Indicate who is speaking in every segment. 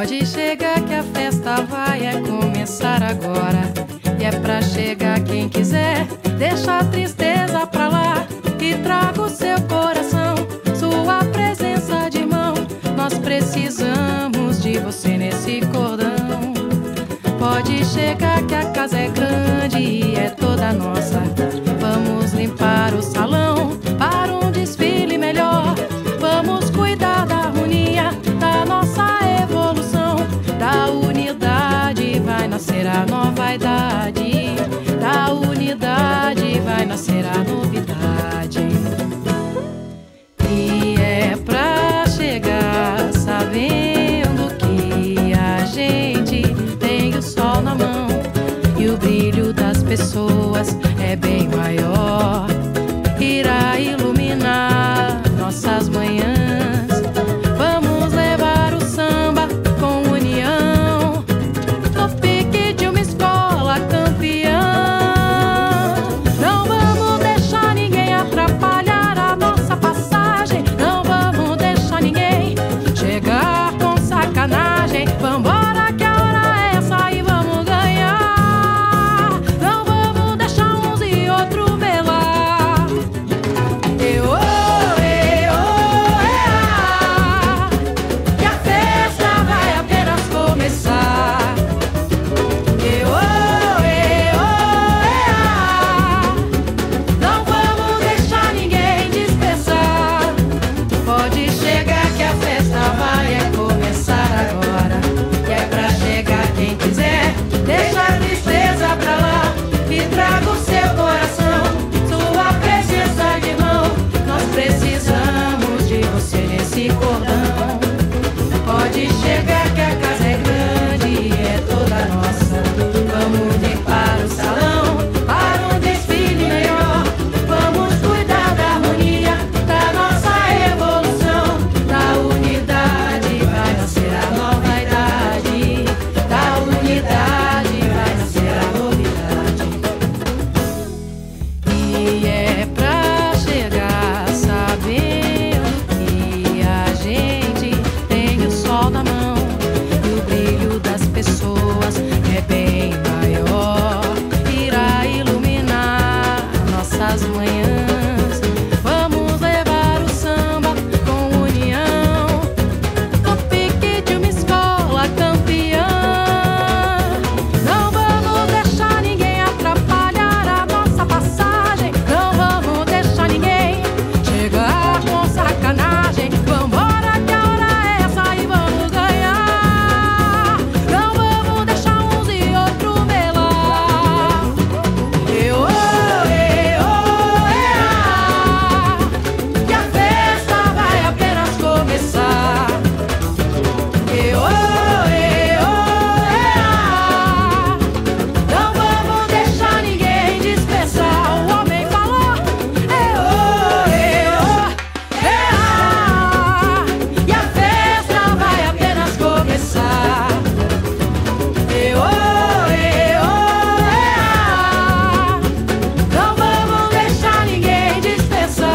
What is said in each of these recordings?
Speaker 1: Pode chegar que a festa vai começar agora. E é pra chegar quem quiser, deixa a tristeza pra lá e traga o seu coração, sua presença de irmão. Nós precisamos de você nesse cordão. Pode chegar que a casa é grande e é toda nossa. Vamos limpar o salão para um desfile melhor. Vamos cuidar da harmonia, da nossa evolução. Da unidade vai nascer a nova idade. Da unidade vai nascer a novidade. E é pra chegar sabendo que a gente tem o sol na mão e o brilho das pessoas é bem maior. Irá iluminar nossas manhãs. Vamos levar o samba com união, no pique de uma escola campeã. Não vamos deixar ninguém atrapalhar a nossa passagem. Não vamos deixar ninguém chegar com sacanagem. Vambora que a hora é essa e vamos ganhar. Não vamos deixar uns e outros velar. Que a festa vai apenas começar. Não vamos deixar ninguém dispersar. Pode chegar que a festa vai começar agora. E é pra chegar quem quiser, deixa a tristeza pra lá e traga o seu coração, sua presença de irmão. Nós precisamos de você nesse cordão. Pode chegar que a casa é grande e é toda nossa. Vamos limpar o salão para um desfile melhor. Vamos cuidar da harmonia, da nossa evolução. Da unidade vai nascer a nova idade. Da unidade vai nascer a novidade. E é pra chegar sabendo que a gente tem o sol na mão e o brilho das pessoas é bem maior. Irá iluminar nossas manhãs. Vamos levar o samba com união, no pique de uma escola campeã. Não vamos deixar ninguém atrapalhar a nossa passagem. Não vamos deixar ninguém chegar com sacanagem. Vambora que a hora é essa e vamos ganhar. Não vamos deixar uns e outros velar. Que a festa vai apenas começar. Não vamos deixar ninguém dispersar. O homem falou e a festa vai apenas começar. Não vamos deixar ninguém dispersar.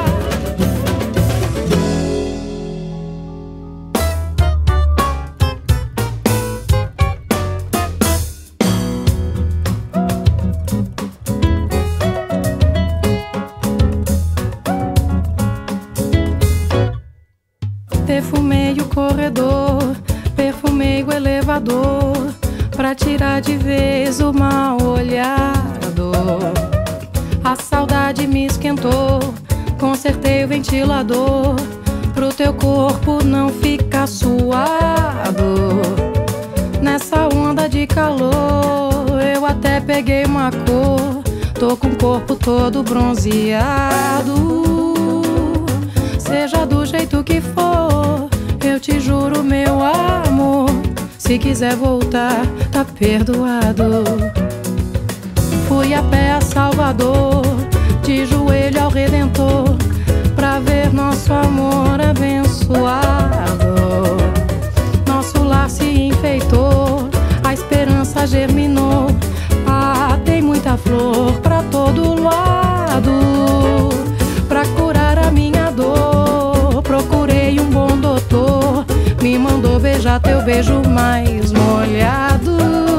Speaker 1: Perfumei o corredor, perfumei o elevador, pra tirar de vez o mal olhado. A saudade me esquentou, consertei o ventilador, pro teu corpo não ficar suado. Nessa onda de calor, eu até peguei uma cor, tô com o corpo todo bronzeado. Seja do jeito que for, eu te juro, meu amor, se quiser voltar, tá perdoado. Fui a pé a Salvador, de joelho ao Redentor, pra ver nosso amor abençoado. Nosso lar se enfeitou, a esperança germinou. Ah, tem muita flor pra todo lado. Pra curar a minha dor, procurei um bom doutor, me mandou beijar teu beijo mais molhado.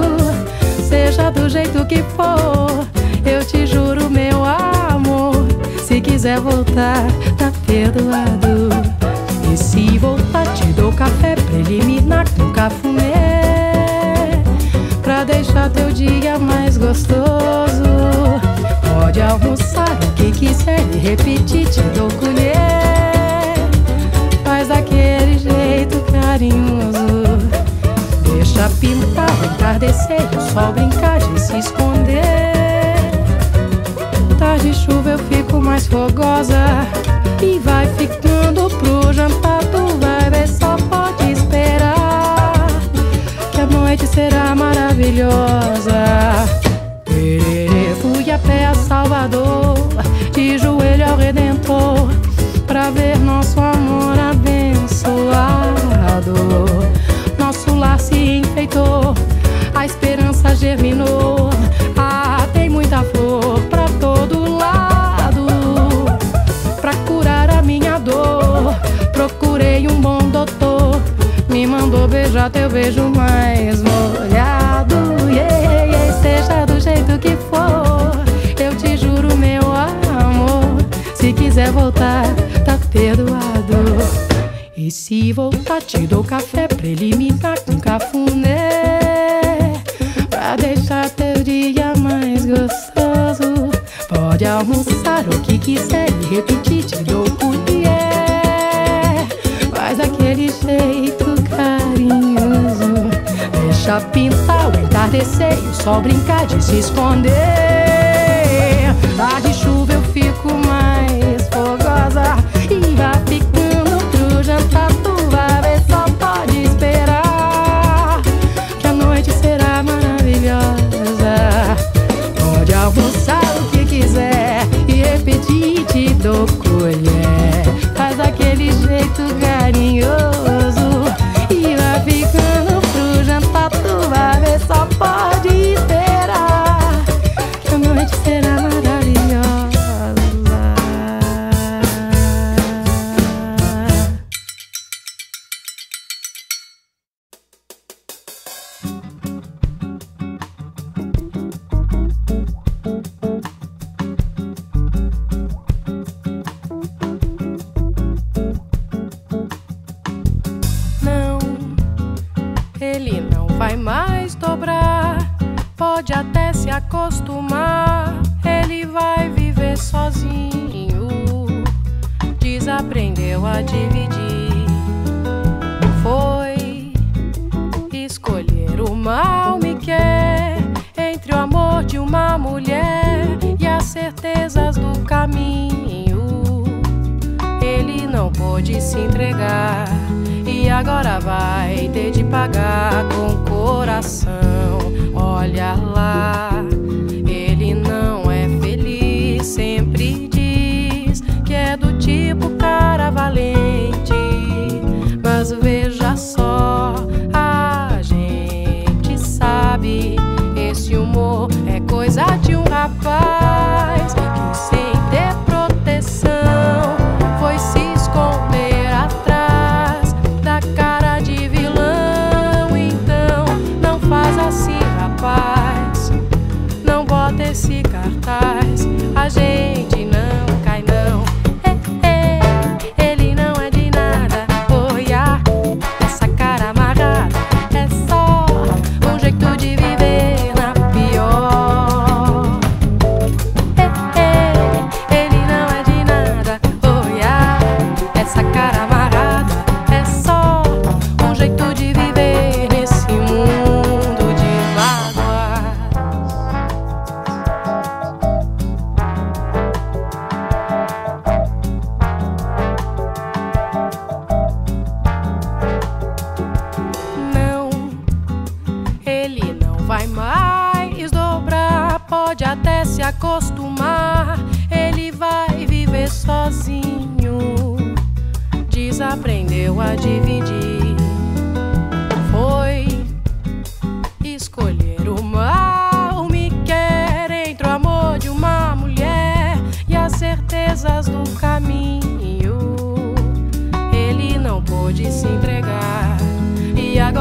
Speaker 1: Seja do jeito que for, eu te juro, meu amor, se quiser voltar, tá perdoado. E se voltar, te dou café preliminar com cafuné, pra deixar teu dia mais gostoso. Pode almoçar o que quiser e repetir, te dou colher, faz daquele jeito carinhoso. Deixa pintar o entardecer, o sol brincar de se esconder. Tarde de chuva eu fico mais fogosa, e vai ficando pro jantar, tu vai ver, só pode esperar, que a noite será maravilhosa. Fui a pé a Salvador, de joelho ao Redentor, pra ver nosso amor abençoado. Nosso lar se enfeitou, a esperança germinou. Ah, tem muita flor pra todo lado, pra curar a minha dor. Procurei um bom doutor, me mandou beijar teu beijo mais molhado. Yeah, yeah, seja do jeito que for, eu te juro, meu amor, se quiser voltar, tá perdoado. E se voltar, te dou café preliminar com cafuné, pra deixar teu dia mais gostoso. Pode almoçar o que quiser e repetir, te dou colher, faz daquele jeito carinhoso. Deixa pintar o entardecer e o sol brincar de se esconder. Tarde de chuva eu fico mais fogosa, e vai ficando pro jantar, tu vai ver, só pode esperar, que a noite será maravilhosa. Pode almoçar o que quiser e repetir, te dou colher, faz daquele jeito carinhoso. E vai ficando pro jantar, tu vai ver, só pode esperar, que a noite será maravilhosa. Ele não vai mais dobrar, pode até se acostumar. Ele vai viver sozinho, desaprendeu a dividir. Foi escolher o mal me quer, entre o amor de uma mulher e as certezas do caminho. Ele não pôde se entregar, e agora vai ter de pagar com o coração. Olha lá, ele não é feliz, sempre diz que é do tipo cara valente. Mas veja só, a gente sabe, esse humor é coisa de um rapaz que sem ter proteção foi se esconder atrás da cara de vilão. Então não faz assim, rapaz, não bota esse cartaz, a gente não cai não. Ele não é de nada, olha, essa cara amarrada é só um jeito de viver na pior. Ele não é de nada, olha, essa cara amarrada é só um jeito de viver nesse mundo de mágoas. Não, ele não vai mais dobrar, pode até se acostumar. Ele vai viver sozinho, desaprendeu a dividir. Foi escolher o mal me quer, entre o amor de uma mulher e as certezas do caminho. Ele não pôde se entregar, e agora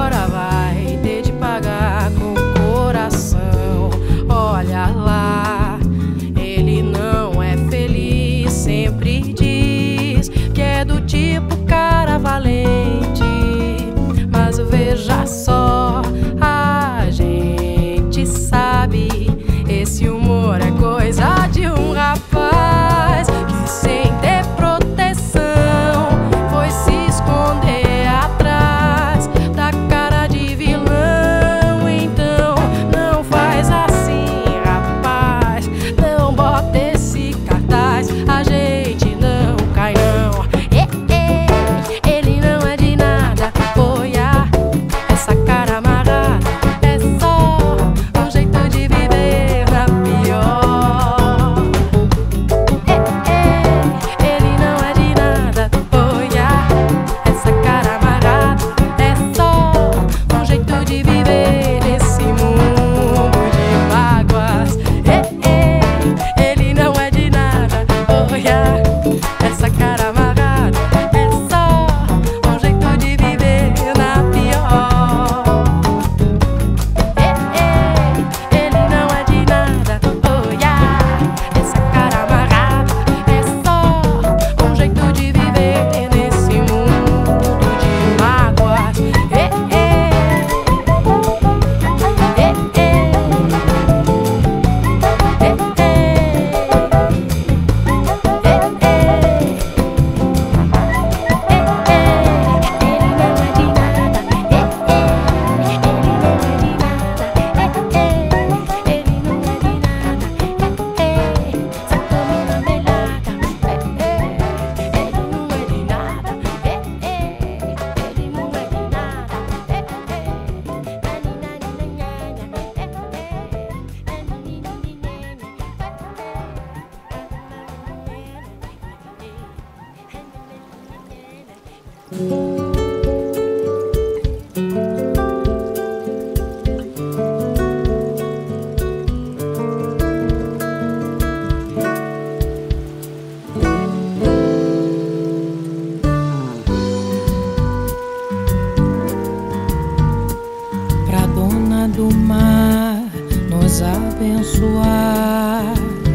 Speaker 1: Pra dona do mar nos abençoar,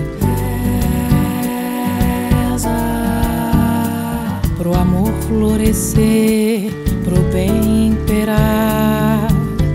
Speaker 1: reza pro amor florescer, pro bem imperar,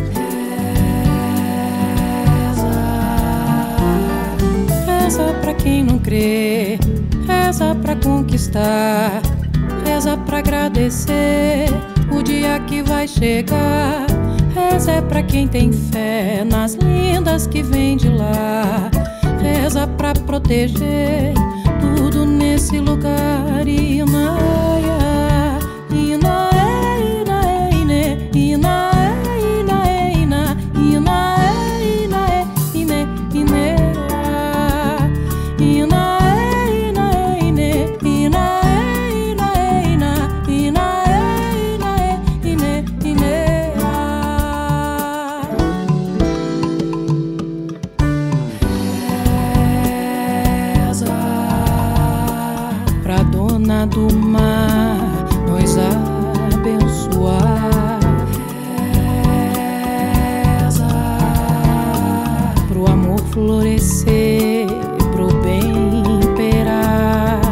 Speaker 1: reza pra quem não crê, reza pra conquistar, reza pra agradecer o dia que vai chegar. Reza é pra quem tem fé nas lendas que vem de lá. Reza pra proteger tudo nesse lugar. Inaia, inae, inae, ine, inae, inae, ina, inae, inae, ine, inea, inae, inae, ine, inae, inae, ina, inae, inae, ine, inea. Pra dona do mar nos abençoar, reza pro amor florescer, pro bem imperar,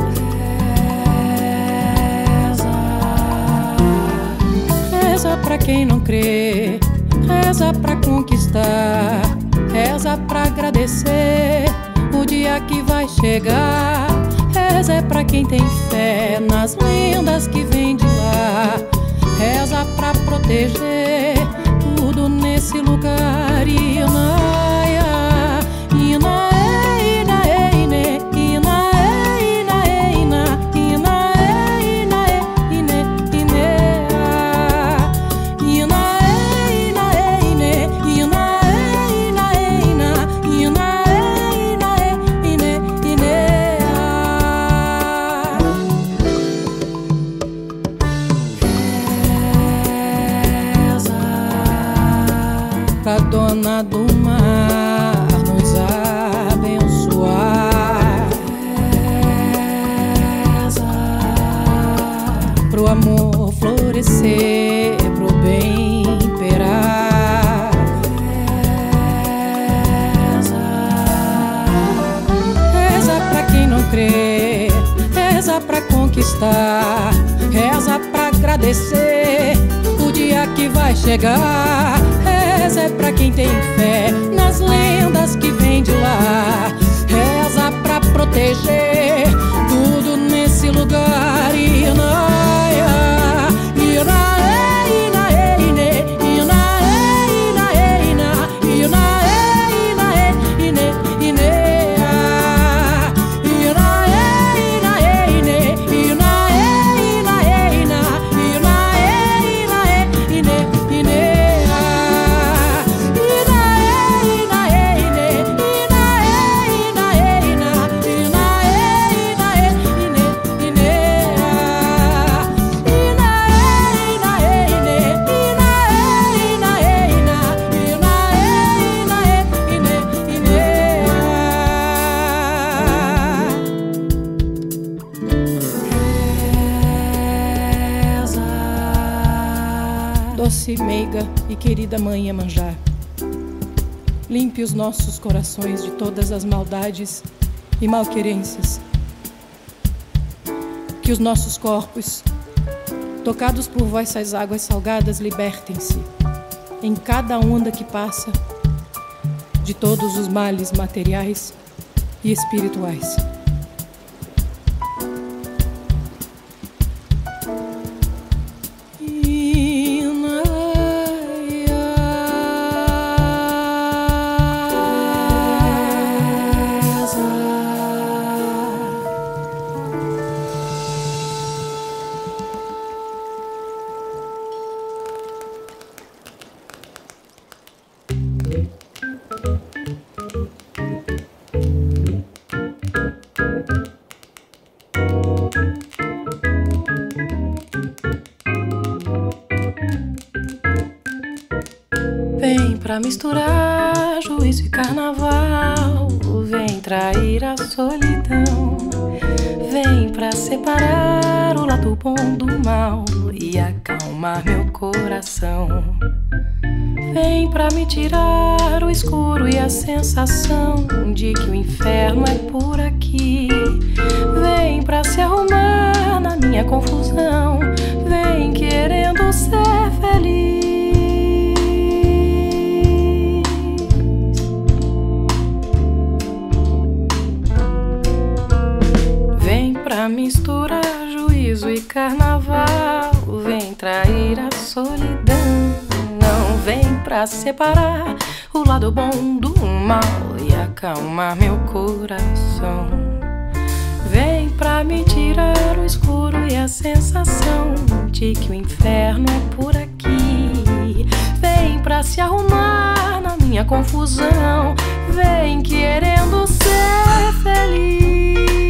Speaker 1: reza pra quem não crê, reza pra conquistar, reza pra agradecer o dia que vai chegar. Reza é pra quem tem fé nas lendas que vem de lá. Reza pra proteger tudo nesse lugar. Inaia, inae, inae, ine, inae, inae, ina, inae, inae, ine, inea, inae, inae, ine, inae, inae, ina, inae, inae, ine, inea. Pra dona do mar nos abençoar, reza pro amor florescer, pro bem imperar, reza pra quem não crê, reza pra conquistar, reza pra agradecer o dia que vai chegar. Reza é pra quem tem fé nas lendas que vem de lá. Reza pra proteger tudo nesse lugar. Inaia, inae, inae, ine, inae, inae, ina, inae, inae, ine, inea, inae, inae, ine, inae, inae, ina, inae, inae, ine, inea. Doce, meiga e querida mãe Iemanjá, limpe os nossos corações de todas as maldades e malquerências. Que os nossos corpos, tocados por vossas águas salgadas, libertem-se em cada onda que passa de todos os males materiais e espirituais. pra misturar juízo e carnaval, vem trair a solidão, vem pra separar o lado bom do mal e acalmar meu coração. Vem pra me tirar o escuro e a sensação de que o inferno é por aqui. Vem pra se arrumar na minha confusão, vem querendo ser feliz. Vem pra misturar juízo e carnaval, vem trair a solidão, não vem pra separar o lado bom do mal e acalmar meu coração. Vem pra me tirar o escuro e a sensação de que o inferno é por aqui. Vem pra se arrumar na minha confusão, vem querendo ser feliz.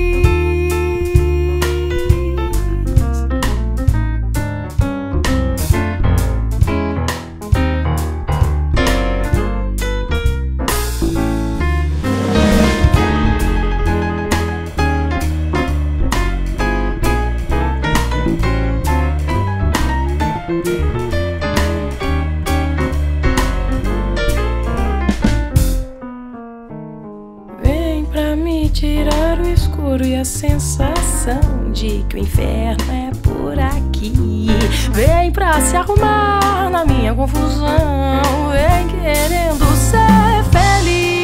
Speaker 1: Tirar o escuro e a sensação de que o inferno é por aqui. Vem pra se arrumar na minha confusão, vem querendo ser feliz.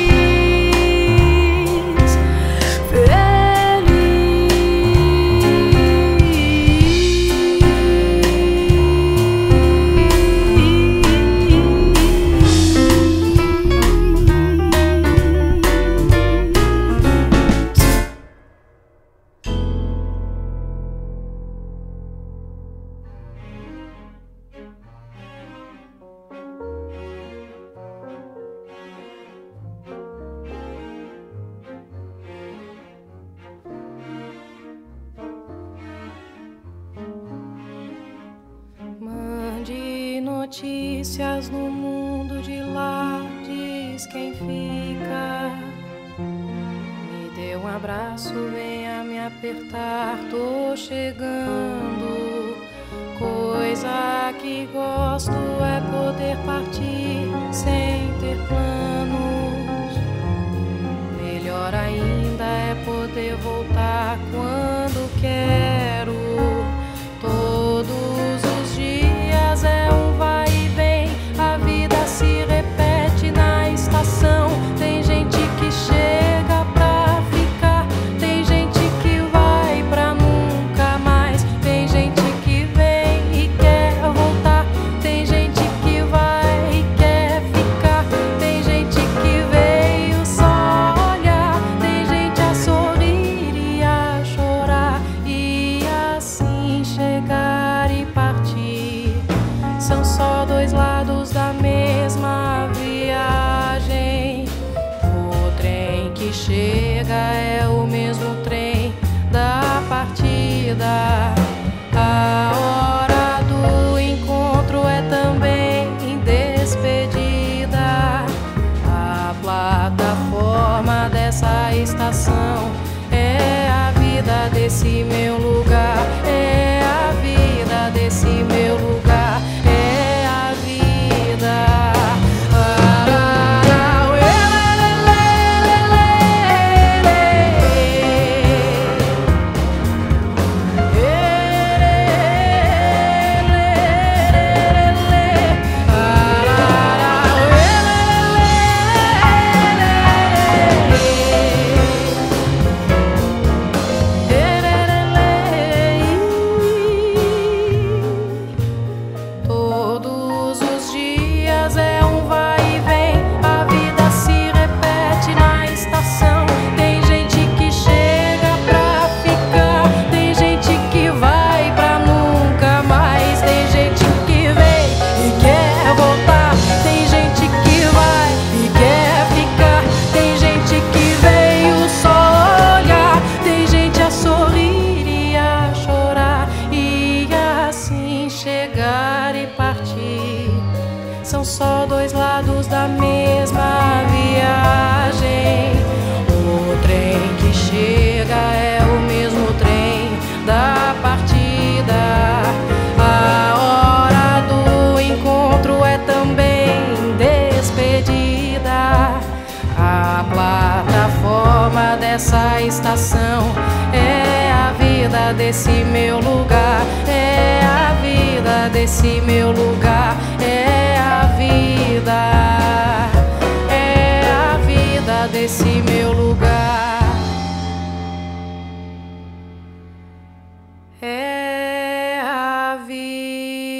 Speaker 1: Notícias no mundo de lá, diz quem fica. Me dê um abraço, venha me apertar, tô chegando. Coisa que gosto é poder partir sem ter planos. Melhor ainda é poder voltar quando quero. Todos os dias é um vai e vem, a vida se repete na estação. Tem gente que chega pra ficar, tem gente que vai pra nunca mais. Tem gente que vem e quer voltar, tem gente que vai e quer ficar. Tem gente que veio só olhar, tem gente a sorrir e a chorar, e assim chegar e partir. São só dois lados da mesma viagem. O trem que chega é o mesmo trem da partida. A hora do encontro é também despedida. A plataforma dessa estação é a vida desse meu lugar, é a vida desse meu lugar. Yeah. são só dois lados da mesma viagem. O trem que chega é o mesmo trem da partida. A hora do encontro é também despedida. A plataforma dessa estação é a vida desse meu lugar. É a vida desse meu lugar. É a vida. É a vida desse meu lugar. É a vida.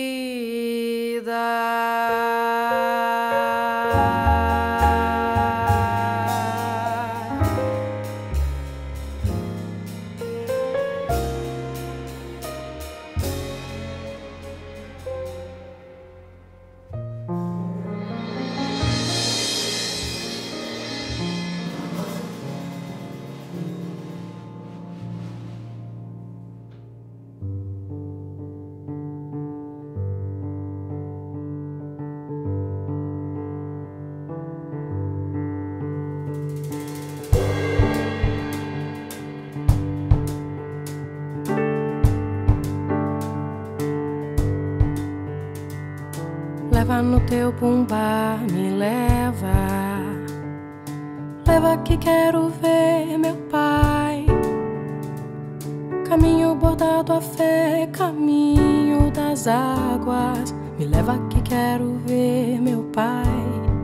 Speaker 1: Leva no teu bumbá, me leva. Leva que quero ver meu pai. Caminho bordado a fé, caminho das águas. Me leva que quero ver meu pai.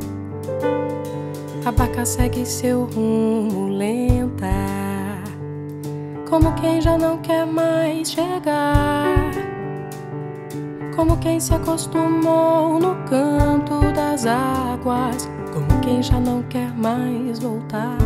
Speaker 1: A barca segue seu rumo lenta, como quem já não quer mais chegar. Como quem se acostumou no canto das águas, como quem já não quer mais voltar.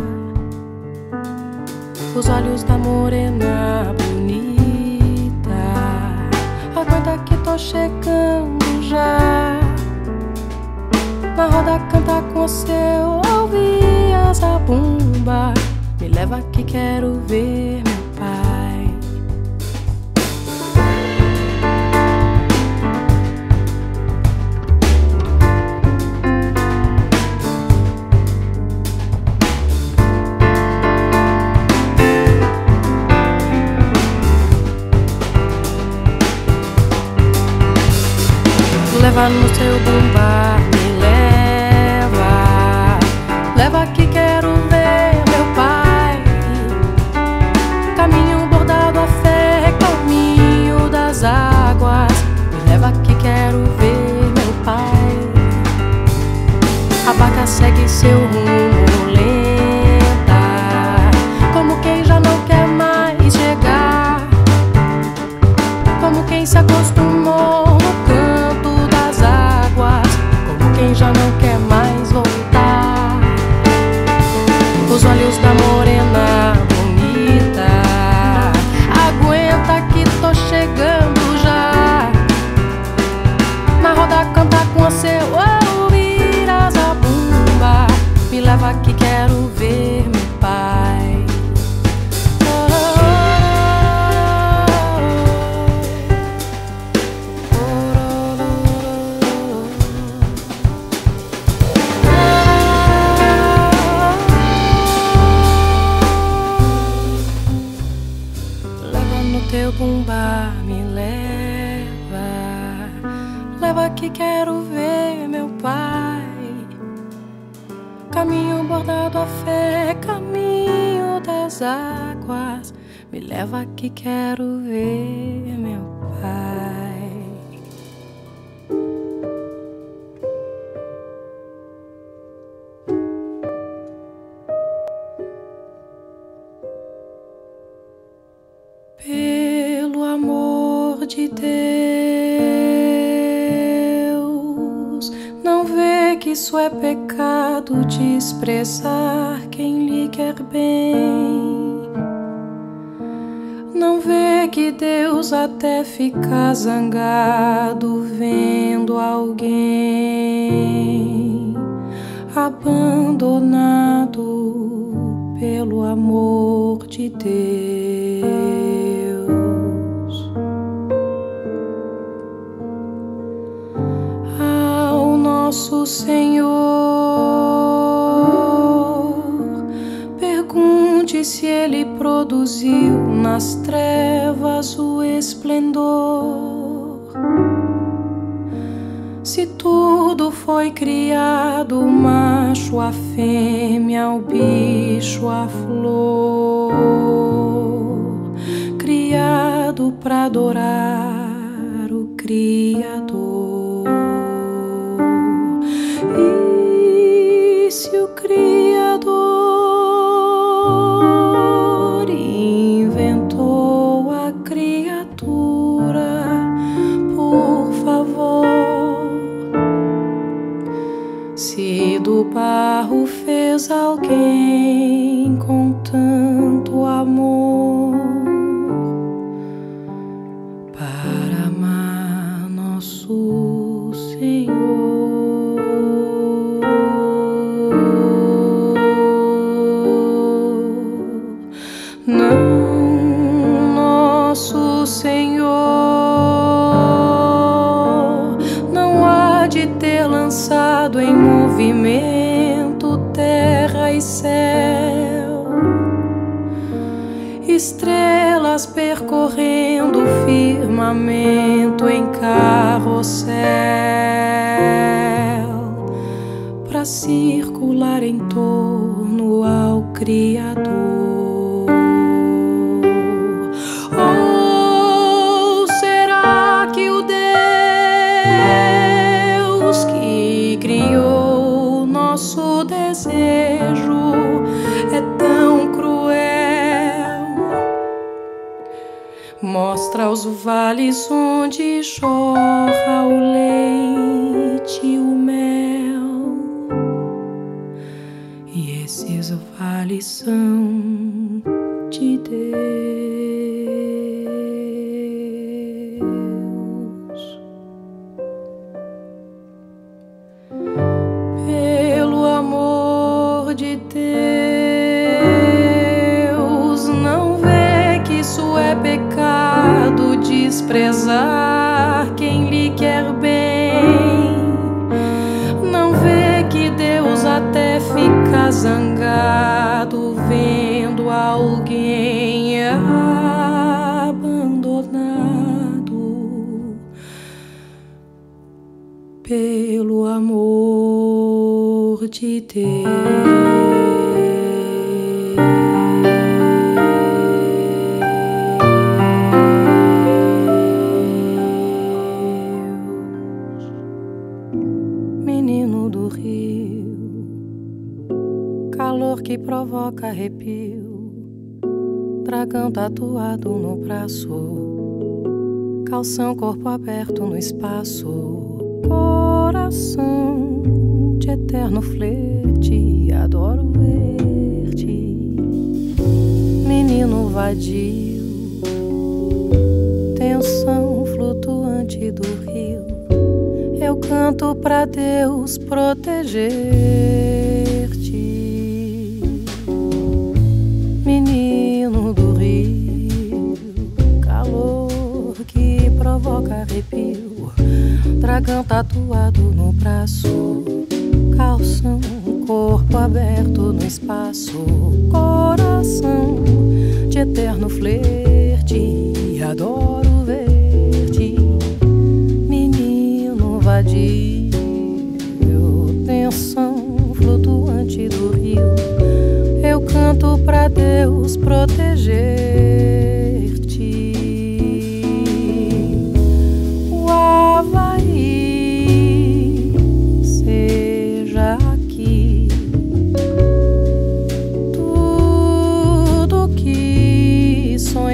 Speaker 1: Os olhos da morena bonita, aguenta que tô chegando já. Na roda canta com seu ouvir a zabumba. Me leva que quero ver meu pai. Leva no seu bumbá, me leva. Leva que quero ver meu pai. Caminho bordado a fé, caminho das águas. Me leva que quero ver meu pai. A barca segue seu rumo lenta, como quem já não quer mais chegar. Como quem se acostumou no canto das águas, como quem já não quer mais voltar. Os olhos da morena bonita, aguenta que tô chegando já. Na roda canta com seu ouvir a zabumba. Me leva que quero ver meu pai. Teu bumbá, me leva. Leva que quero ver meu pai. Caminho bordado a fé, caminho das águas. Me leva que quero ver meu pai. Pelo amor de Deus, não vê que isso é pecado, desprezar quem lhe quer bem. Não vê que Deus até fica zangado vendo alguém abandonado pelo amor de Deus. Ao nosso Senhor, pergunte se Ele produziu nas trevas o esplendor. Se tudo foi criado, o macho, a fêmea, o bicho, a flor, criado para adorar o Criador. E se o Criador inventou a criatura, por favor, se do barro fez alguém com tanto amor para amar nosso Senhor. Não, nosso Senhor não há de ter lançado em movimento terra e céu, estrelas percorrendo o firmamento em carrossel, para circular em torno ao Criador. Ou será que o Deus que criou nosso desejo é tão cruel? Mostra os vales onde jorra o leite e o mel, e esses vales são de Deus. Pelo amor de Deus, não vê que isso é pecado, desprezar quem lhe quer bem. Não vê que Deus até fica zangado vendo alguém abandonado. Pelo amor de Deus. Menino do rio, calor que provoca arrepio, dragão tatuado no braço, calção, corpo aberto no espaço, coração de eterno flerte, adoro ver-te. Menino vadio, tensão flutuante do rio, eu canto pra Deus proteger-te. Menino do rio, calor que provoca arrepio, dragão tatuado no braço, calção, corpo aberto no espaço, coração de eterno flerte, adoro ver-te. Menino vadio, tensão flutuante do rio, eu canto pra Deus proteger-te. O Havaí seja aqui tudo que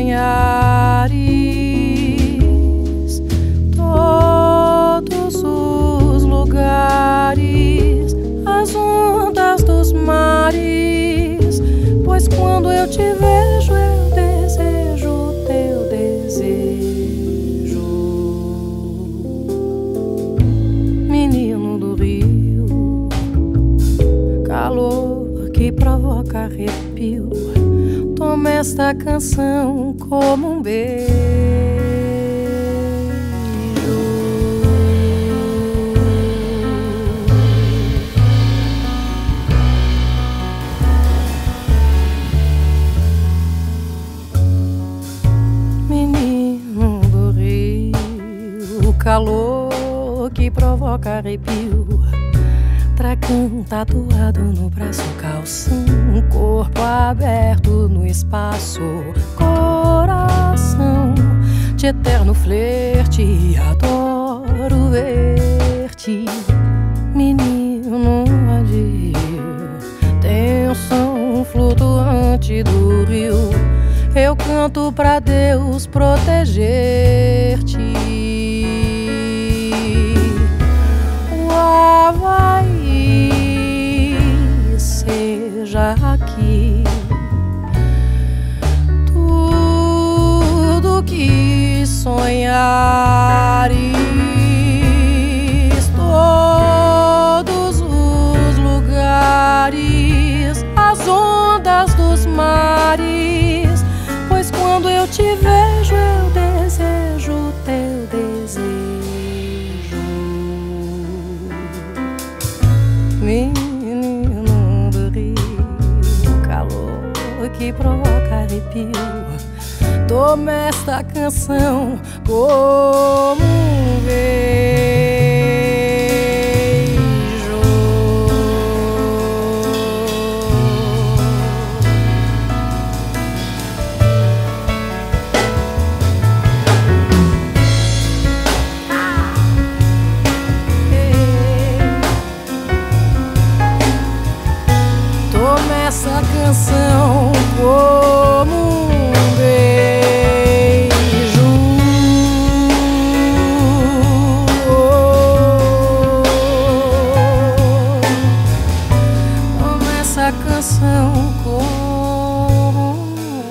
Speaker 1: sonhares, todos os lugares, as ondas dos mares, pois quando eu te vejo eu desejo o teu desejo. Menino do rio, calor que provoca arrepio, toma esta canção como um beijo. calor que provoca arrepio, dragão tatuado no braço, calção, corpo aberto no espaço, coração de eterno flerte, adoro ver-te, menino vadio, tensão flutuante do rio, eu canto pra Deus proteger-te. O Havaí seja aqui tudo que sonhares, todos os lugares, as ondas dos mares, pois quando eu te vejo eu desejo teu desejo. Menino do rio, calor que provoca arrepio, toma esta canção como um beijo. Toma essa canção como um beijo. Toma essa canção como um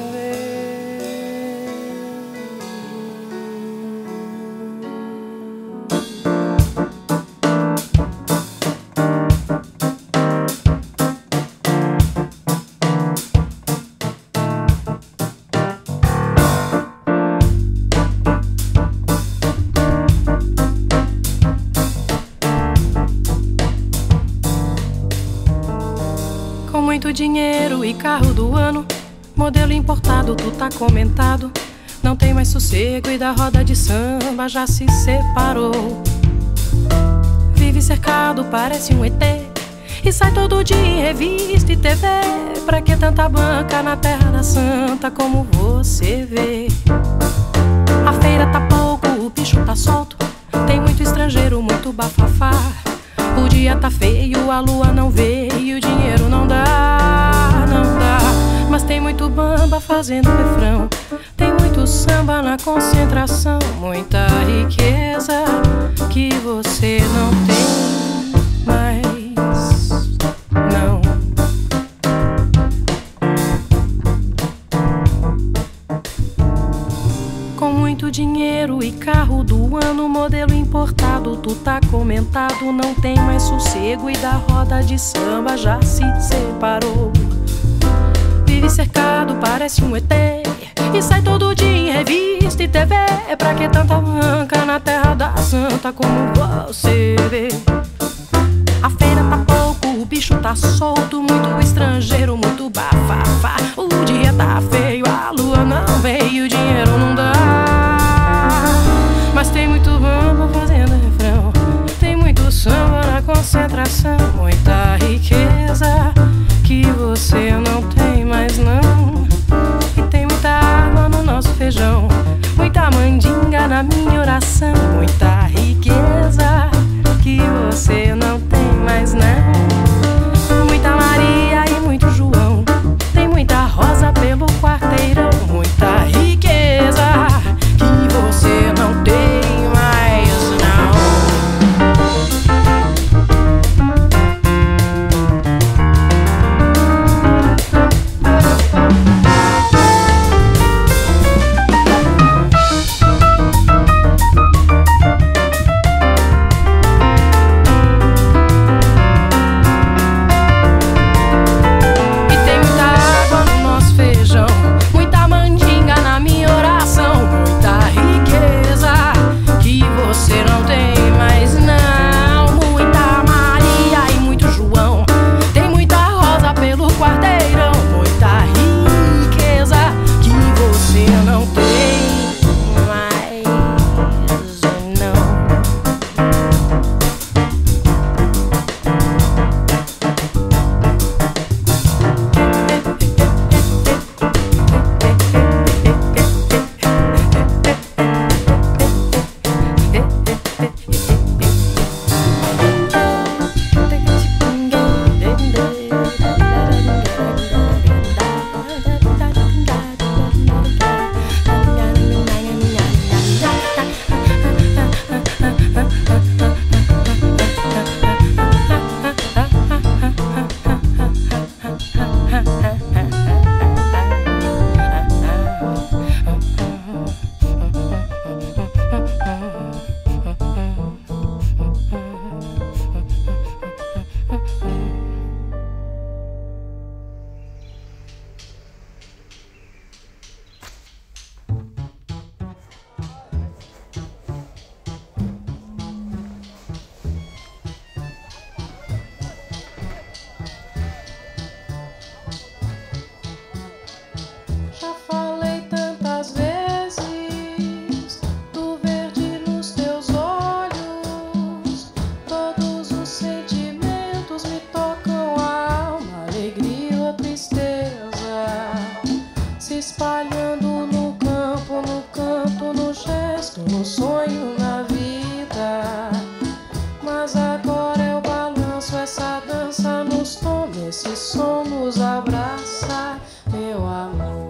Speaker 1: Com muito dinheiro e carro do ano, modelo importado, tu tá comentado. Não tem mais sossego e da roda de samba já se separou. Vive cercado, parece um ET, e sai todo dia em revista e TV. Pra que tanta banca na terra da santa, como você vê? A feira tá pouco, o bicho tá solto, tem muito estrangeiro, muito bafafá. O dia tá feio, a lua não veio, o dinheiro não dá, não dá. Mas tem muito bamba fazendo refrão, tem muito samba na concentração, muita riqueza que você não tem mais, não. Com muito dinheiro e carro do ano, modelo importado, tu tá comentado. Não tem mais sossego e da roda de samba já se separou. Vive cercado, parece um ET, e sai todo dia em revista e TV. Pra que tanta banca na terra da santa, como você vê? A feira tá pouco, o bicho tá solto, muito estrangeiro, muito bafafá. O dia tá feio, a lua não veio, o dinheiro não dá. Mas tem muito bamba fazendo refrão, tem muito samba na concentração, muita riqueza que você não tem mais não. E tem muita água no nosso feijão, muita mandinga na minha oração, muita riqueza que você não tem mais não. Muita Maria e muito João, tem muita rosa pelo quarteirão, muita riqueza que você não tem mais não. esse som nos abraça, meu amor.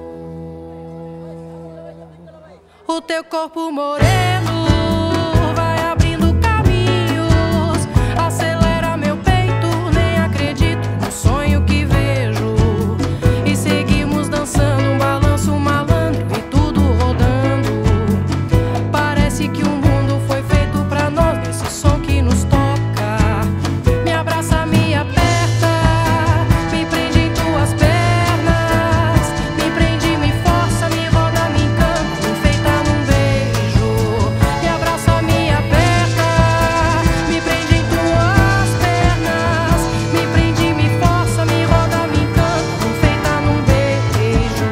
Speaker 1: O teu corpo moreno vai abrindo caminhos, acelera meu peito, nem acredito no sonho que vejo. E seguimos dançando um balanço malandro e tudo rodando. Parece que o mundo foi feito pra nós, nesse som que nos toca. Me abraça, me aperta, me prende em tuas pernas, me prende, me força, me roda, me encanta, me enfeita num beijo. Me abraça, me aperta, me prende em tuas pernas, me prende, me força, me roda, me encanta, me enfeita num beijo.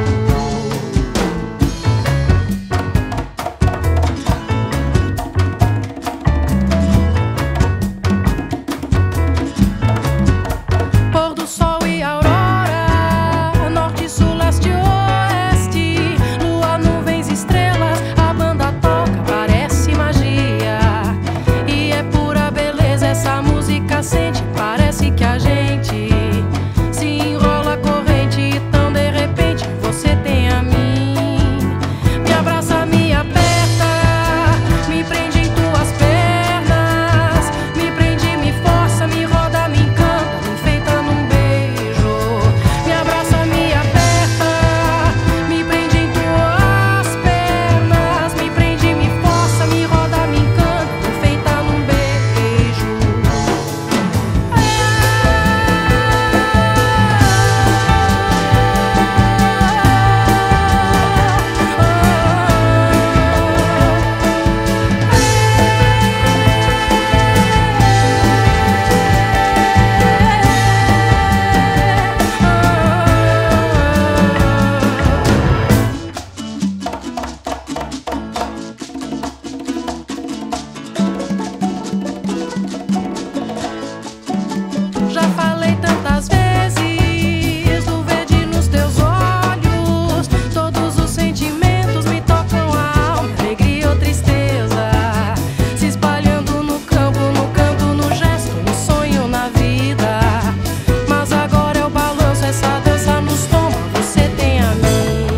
Speaker 1: Pôr do sol e aurora, norte, sul, leste, oeste, lua, nuvens, estrelas, a banda toca, parece magia. E é pura beleza, essa música sente, parece que a gente se enrola a corrente e tão de repente você tem a mim. Me abraça, me aperta, me prende em tuas pernas, me prende, me força, me roda, me encanta, me enfeita num beijo. Me abraça, me aperta, me prende em tuas pernas, me prende, me força, me roda, me encanta, me enfeita num beijo. Já falei tantas vezes do verde nos teus olhos, todos os sentimentos me tocam a alma, alegria ou tristeza, se espalhando no campo, no canto, no gesto, no sonho, na vida. Mas agora eu balanço, essa dança nos toma, você tem a mim.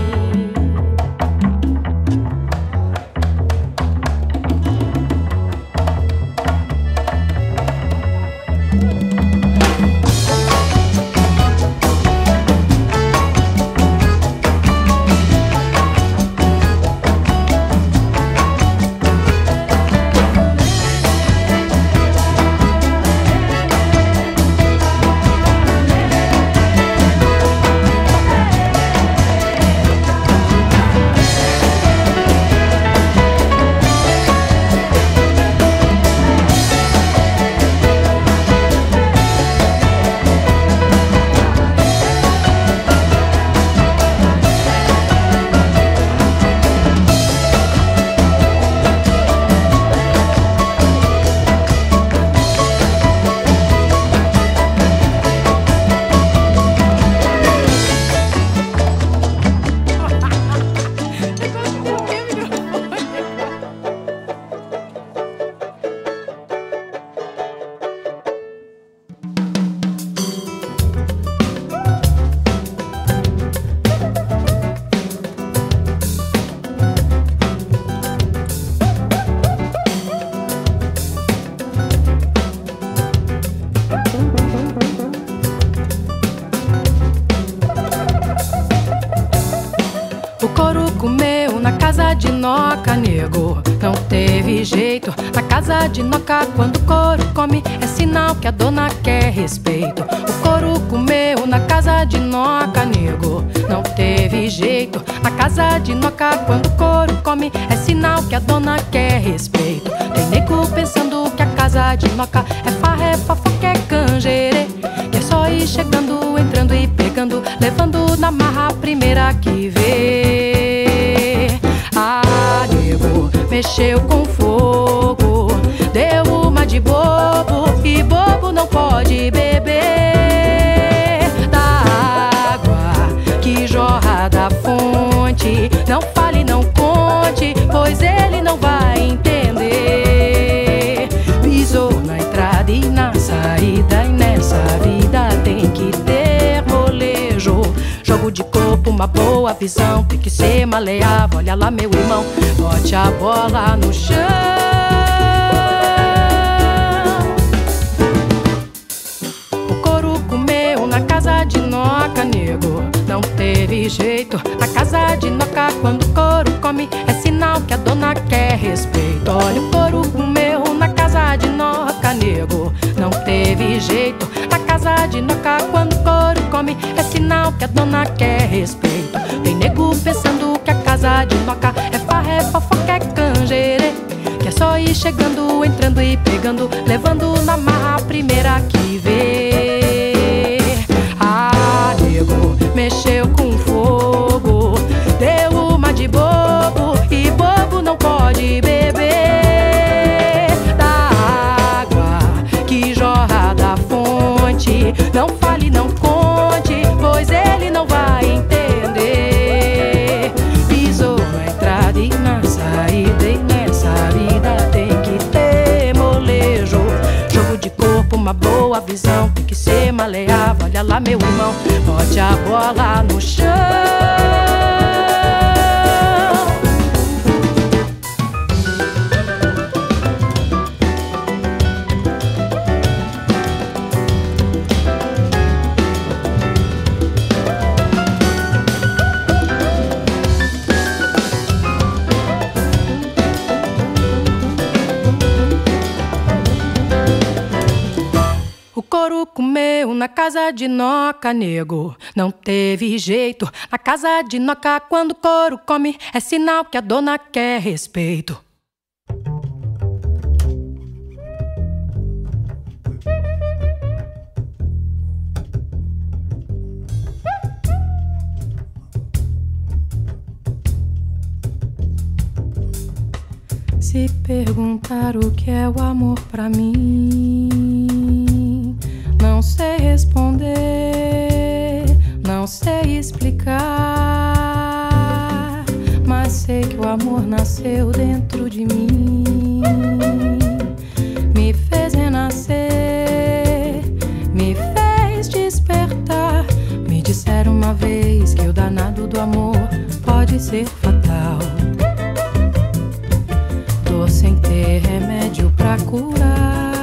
Speaker 1: O couro comeu na casa de Noca, nego, não teve jeito. Na casa de Noca, quando o couro come, é sinal que a dona quer respeito. O couro comeu na casa de Noca, nego, não teve jeito. Na casa de Noca, quando o couro come, é sinal que a dona quer respeito. Tem nego pensando que a casa de Noca é farra, é fofoca, é canjerê, que é só ir chegando, entrando e pegando, levando na marra a primeira que vê. Ah, nego, mexeu com fogo, deu uma de bobo, e bobo não pode beber da água que jorra da fonte. Não fale, não conte, pois ele não vai entender. Pisou na entrada e na saída, e nessa vida tem que ter uma boa visão, tem que ser maleável. Olha lá, meu irmão, bote a bola no chão. O couro comeu na casa de Noca, nego, não teve jeito. Na casa de Noca, quando o couro come, é sinal que a dona quer respeito. Olha, o couro comeu na casa de Noca, nego, não teve jeito. Na casa de Noca, quando o couro come, é sinal que a dona quer respeito. Tem nego pensando que a casa de Noca é farra, é fofoca, é canjerê, que é só ir chegando, entrando e pegando, levando na marra a primeira que vê. Ah, nego, mexeu com fogo, deu uma de bobo, e bobo não pode beber da água que jorra da fonte. Não fale, não conte, pois ele não vai entender. Pisou na entrada e na saída, e nessa vida tem que ter molejo. Jogo de corpo, uma boa visão, tem que ser maleável. Olha lá, meu irmão, bote a bola no chão. O couro comeu na casa de Noca, nego, não teve jeito. Na casa de Noca, quando o couro come, é sinal que a dona quer respeito. Se perguntar o que é o amor pra mim, não sei responder, não sei explicar, mas sei que o amor nasceu dentro de mim, me fez renascer, me fez despertar. Me disseram uma vez que o danado do amor pode ser fatal, dor sem ter remédio pra curar.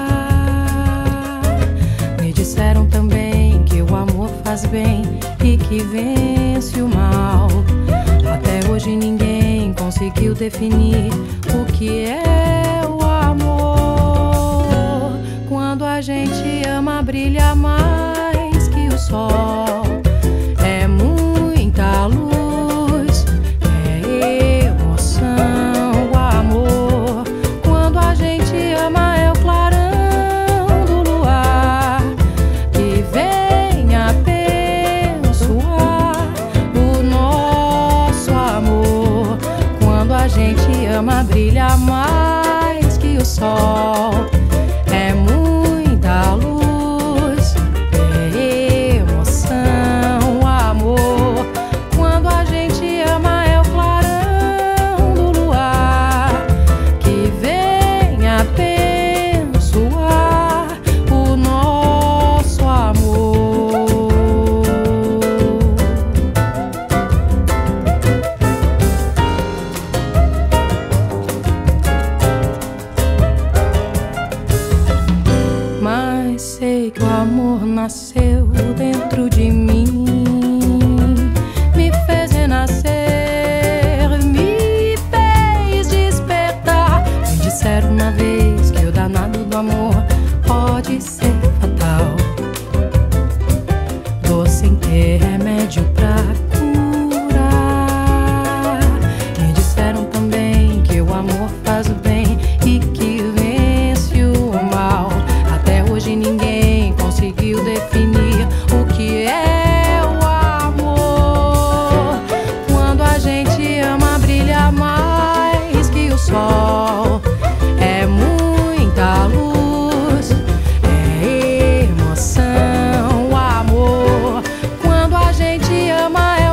Speaker 1: Me disseram também que o amor faz bem e que vence o mal. Até hoje ninguém conseguiu definir o que é o amor. Quando a gente ama, brilha mais que o sol. É muita luz, é emoção, o amor. Quando a gente ama, é o clarão do luar que vem abençoar o nosso amor. Quando a gente ama, brilha mais que o sol. É muita luz, é emoção, amor. Quando a gente ama, é o clarão do luar que vem abençoar o nosso amor. Mas sei que o amor nasceu dentro de mim, me fez renascer, me fez despertar. Me disseram uma vez que o danado do amor pode ser fatal, dor sem ter remédio pra curar. Me disseram também que o amor faz o bem e que vence o mal. Até hoje ninguém conseguiu definir o que é o amor. Quando a gente ama, brilha mais que o sol. É muita luz, é emoção, amor. Quando a gente ama, é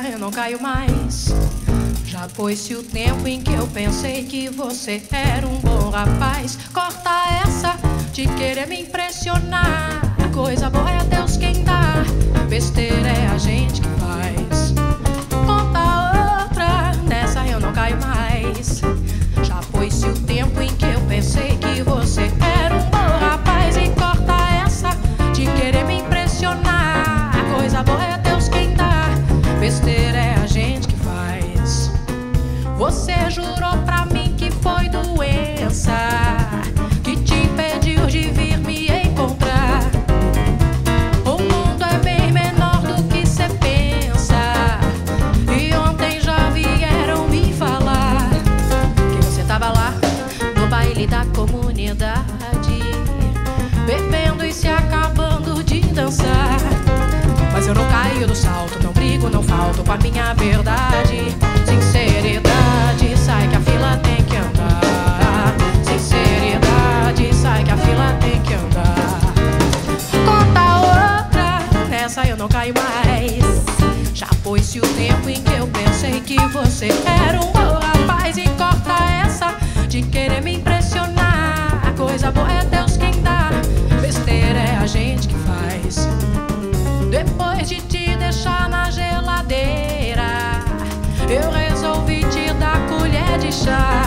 Speaker 1: nessa eu não caio mais. Já foi-se o tempo em que eu pensei que você era um bom rapaz. Corta essa de querer me impressionar. Coisa boa é Deus quem dá, besteira é a gente que faz. Conta outra, nessa eu não caio mais. Já foi-se o tempo em que eu pensei que você era um bom rapaz. E corta essa de querer me impressionar. Coisa boa é Deus quem dá, besteira é a gente que faz. Você jurou pra mim que foi doença que te impediu de vir me encontrar. O mundo é bem menor do que cê pensa. E ontem já vieram me falar que você tava lá no baile da comunidade, bebendo e se acabando de dançar. Mas eu não caio do salto, não brigo, não falto com a minha verdade. Sinceridade, sai que a fila tem que andar. Sinceridade, sai que a fila tem que andar. Conta outra, nessa eu não caio mais. Já foi-se o tempo em que eu pensei que você era um bom rapaz. E corta essa de querer me impressionar. A coisa boa é Deus quem dá, besteira é a gente que faz. Depois de te deixar na geladeira, eu resolvi te dar colher de chá.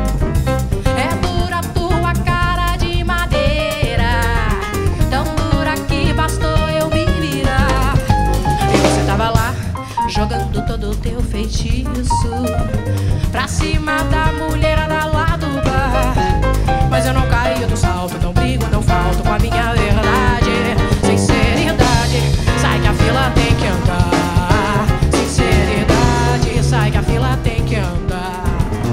Speaker 1: É dura tua cara de madeira, tão dura que bastou eu me virar. E você tava lá, jogando todo o teu feitiço pra cima da mulherada lá do bar. Mas eu não caio do salto, não brigo, não falto com a minha verdade. Sinceridade, sai que a fila tem que andar. Sinceridade, sai que a fila tem que andar.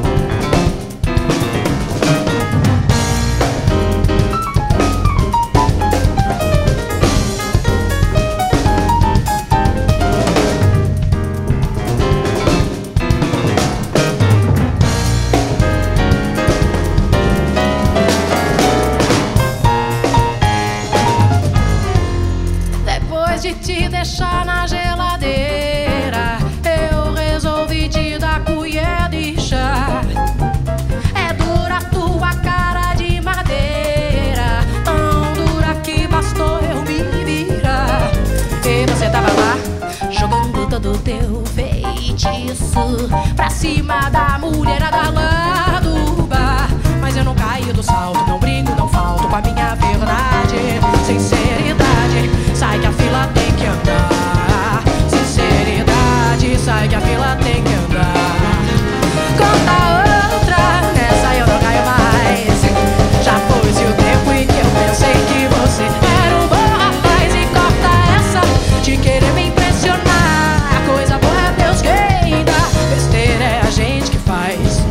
Speaker 1: De te deixar na geladeira, eu resolvi te dar colher de chá. É dura tua cara de madeira, tão dura que bastou eu me virar. E você tava lá, jogando todo o teu feitiço pra cima da mulherada lá do bar. Mas eu não caio do salto, não brigo, não falto com a minha verdade. Sinceridade, sai que a fila tem que andar. Sinceridade, sai que a fila tem que andar. Conta outra, nessa eu não caio mais. Já foi-se o tempo em que eu pensei que você era um bom rapaz. E corta essa de querer me impressionar. A coisa boa é Deus quem dá, besteira é a gente que faz.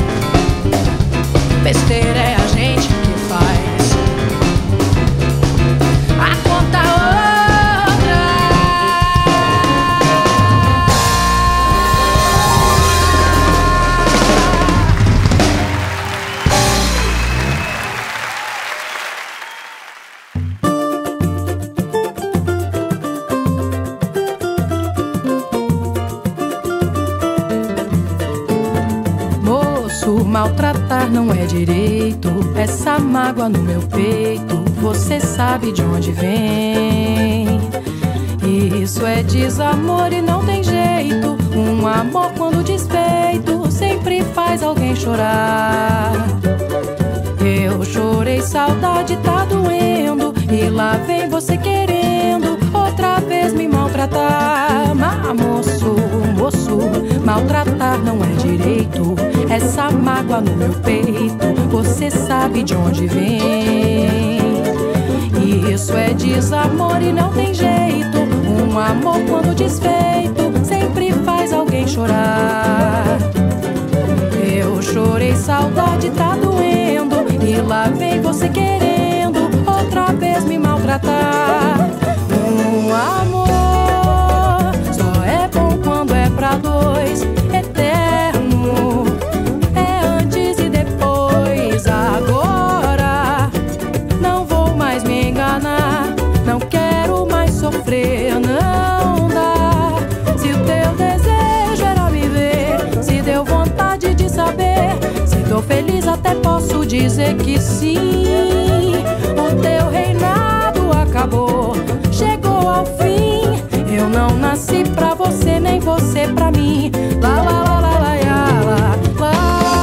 Speaker 1: Besteira é a gente que faz. A conta outra. Moço, maltratar não é direito. Essa mágoa no meu peito, você sabe de onde vem. Isso é desamor e não tem jeito. Um amor quando desfeito sempre faz alguém chorar. Eu chorei, saudade tá doendo, e lá vem você querendo outra vez me maltratar. Mas moço, maltratar não é direito. Essa mágoa no meu peito, você sabe de onde vem. Isso é desamor e não tem jeito. Um amor quando desfeito sempre faz alguém chorar. Eu chorei, saudade tá doendo, e lá vem você querendo outra vez me maltratar. Um amor só é bom quando é pra dois, eterno é antes e depois. Agora não vou mais me enganar, não quero mais sofrer, não dá. Se o teu desejo dizer que sim. O teu reinado acabou, chegou ao fim. Eu não nasci pra você, nem você pra mim. Lá, lá, lá, lá, lá, lá, lá.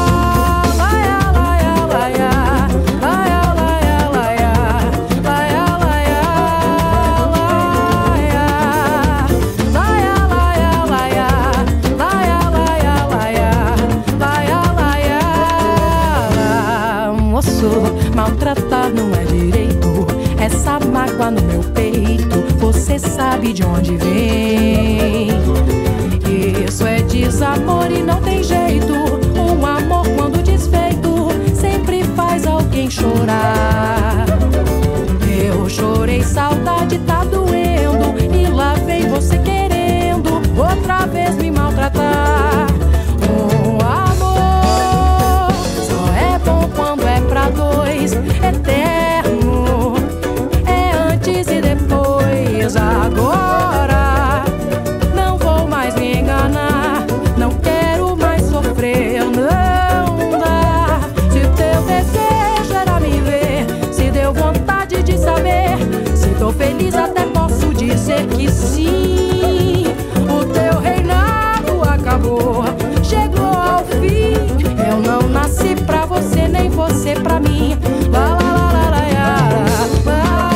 Speaker 1: Maltratar não é direito, essa mágoa no meu peito, você sabe de onde vem. Isso é desamor e não tem jeito. Um amor quando desfeito sempre faz alguém chorar. Eu chorei, saudade tá doendo, e lá vem você querendo outra vez me maltratar. Um amor só é bom quando é pra dois, eterno, é antes e depois. Agora não vou mais me enganar, não quero mais sofrer, não dá. Se teu desejo era me ver, se deu vontade de saber, se tô feliz até posso dizer que sim. O teu reinado acabou, chegou ao fim. Eu não nasci pra você, nem você pra mim. Lá, lá, lá, lá, lá, lá.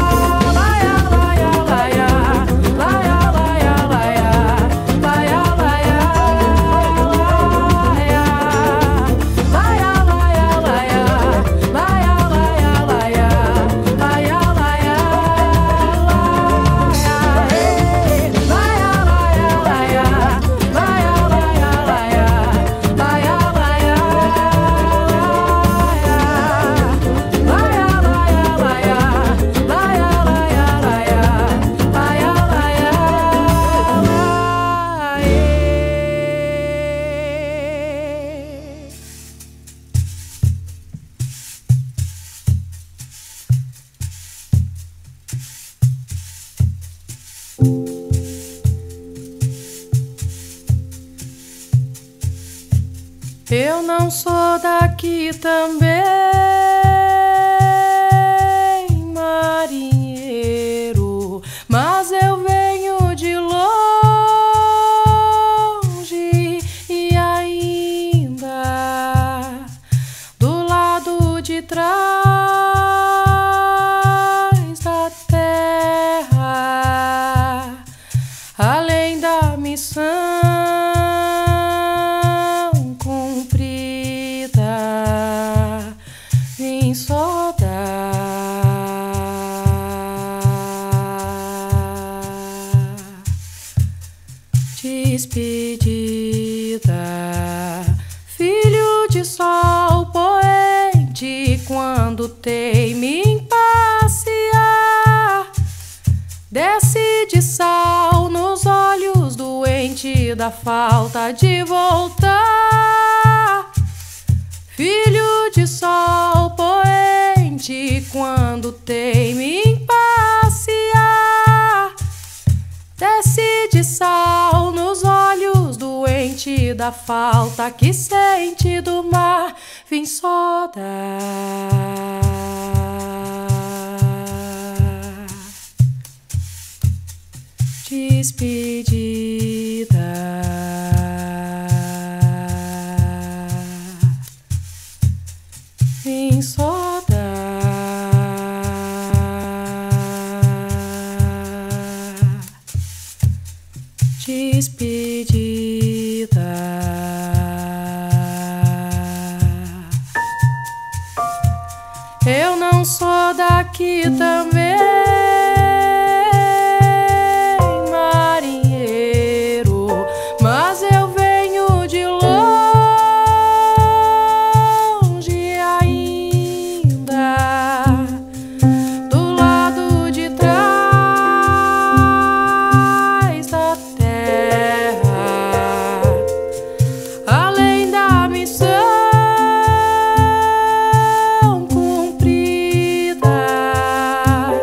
Speaker 1: Eu não sou daqui também, marinheiro, mas eu venho de longe e ainda do lado de trás da terra, além da missão só dar despedida, filho de sol poente, quando teima em passear, desce de sal nos olhos doente da falta de voltar. Filho de sol poente, quando teima em passear, desce de sal nos olhos doente da falta que sente do mar. Vim só dar despedida, vim só dar despedida. Eu não sou daqui também, marinheiro, mas eu venho de longe ainda, do lado de trás da terra, além da missão cumprida.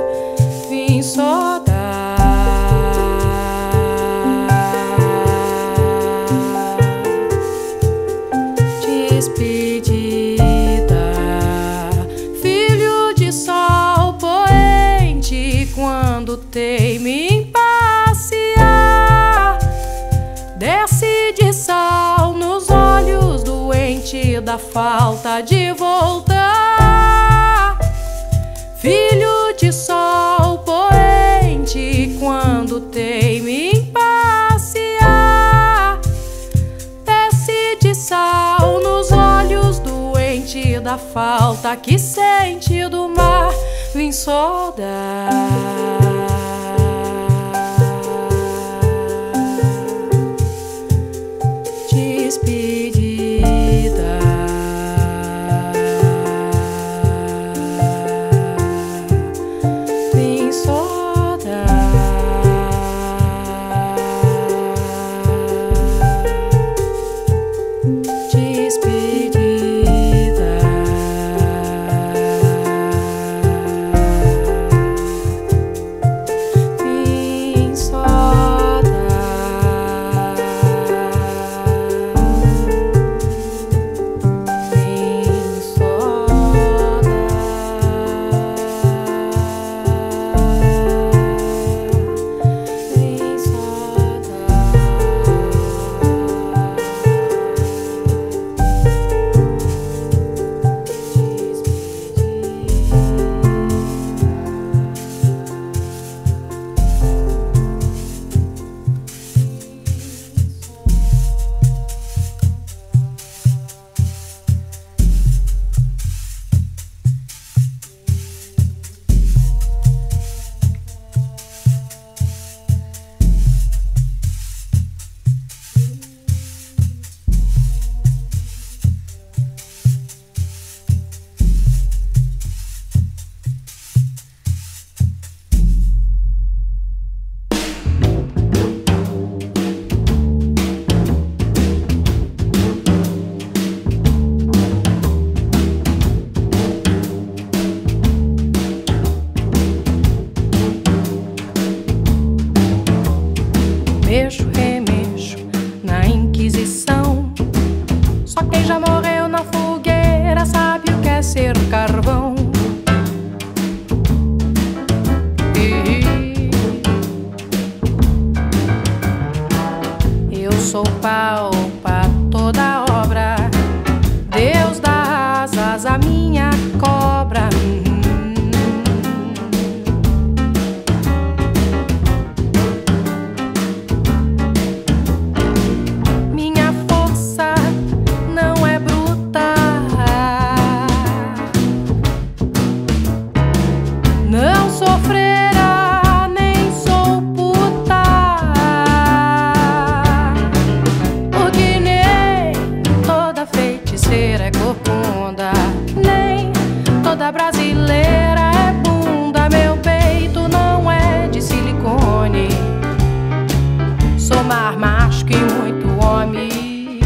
Speaker 1: da falta de voltar. Filho de sol poente, quando teime em passear, desce de sal nos olhos doente da falta que sente do mar. Vim só dar despedida. Vim só dar despedida. Vim só mexo, remexo na Inquisição. Só quem já morreu na fogueira sabe o que é ser carvão. Eu sou pau pra toda obra, Deus dá asas à minha cobra. Sofrerá, nem sou puta, porque nem toda feiticeira é corcunda, nem toda brasileira é bunda. Meu peito não é de silicone, sou mais macho que muito homem.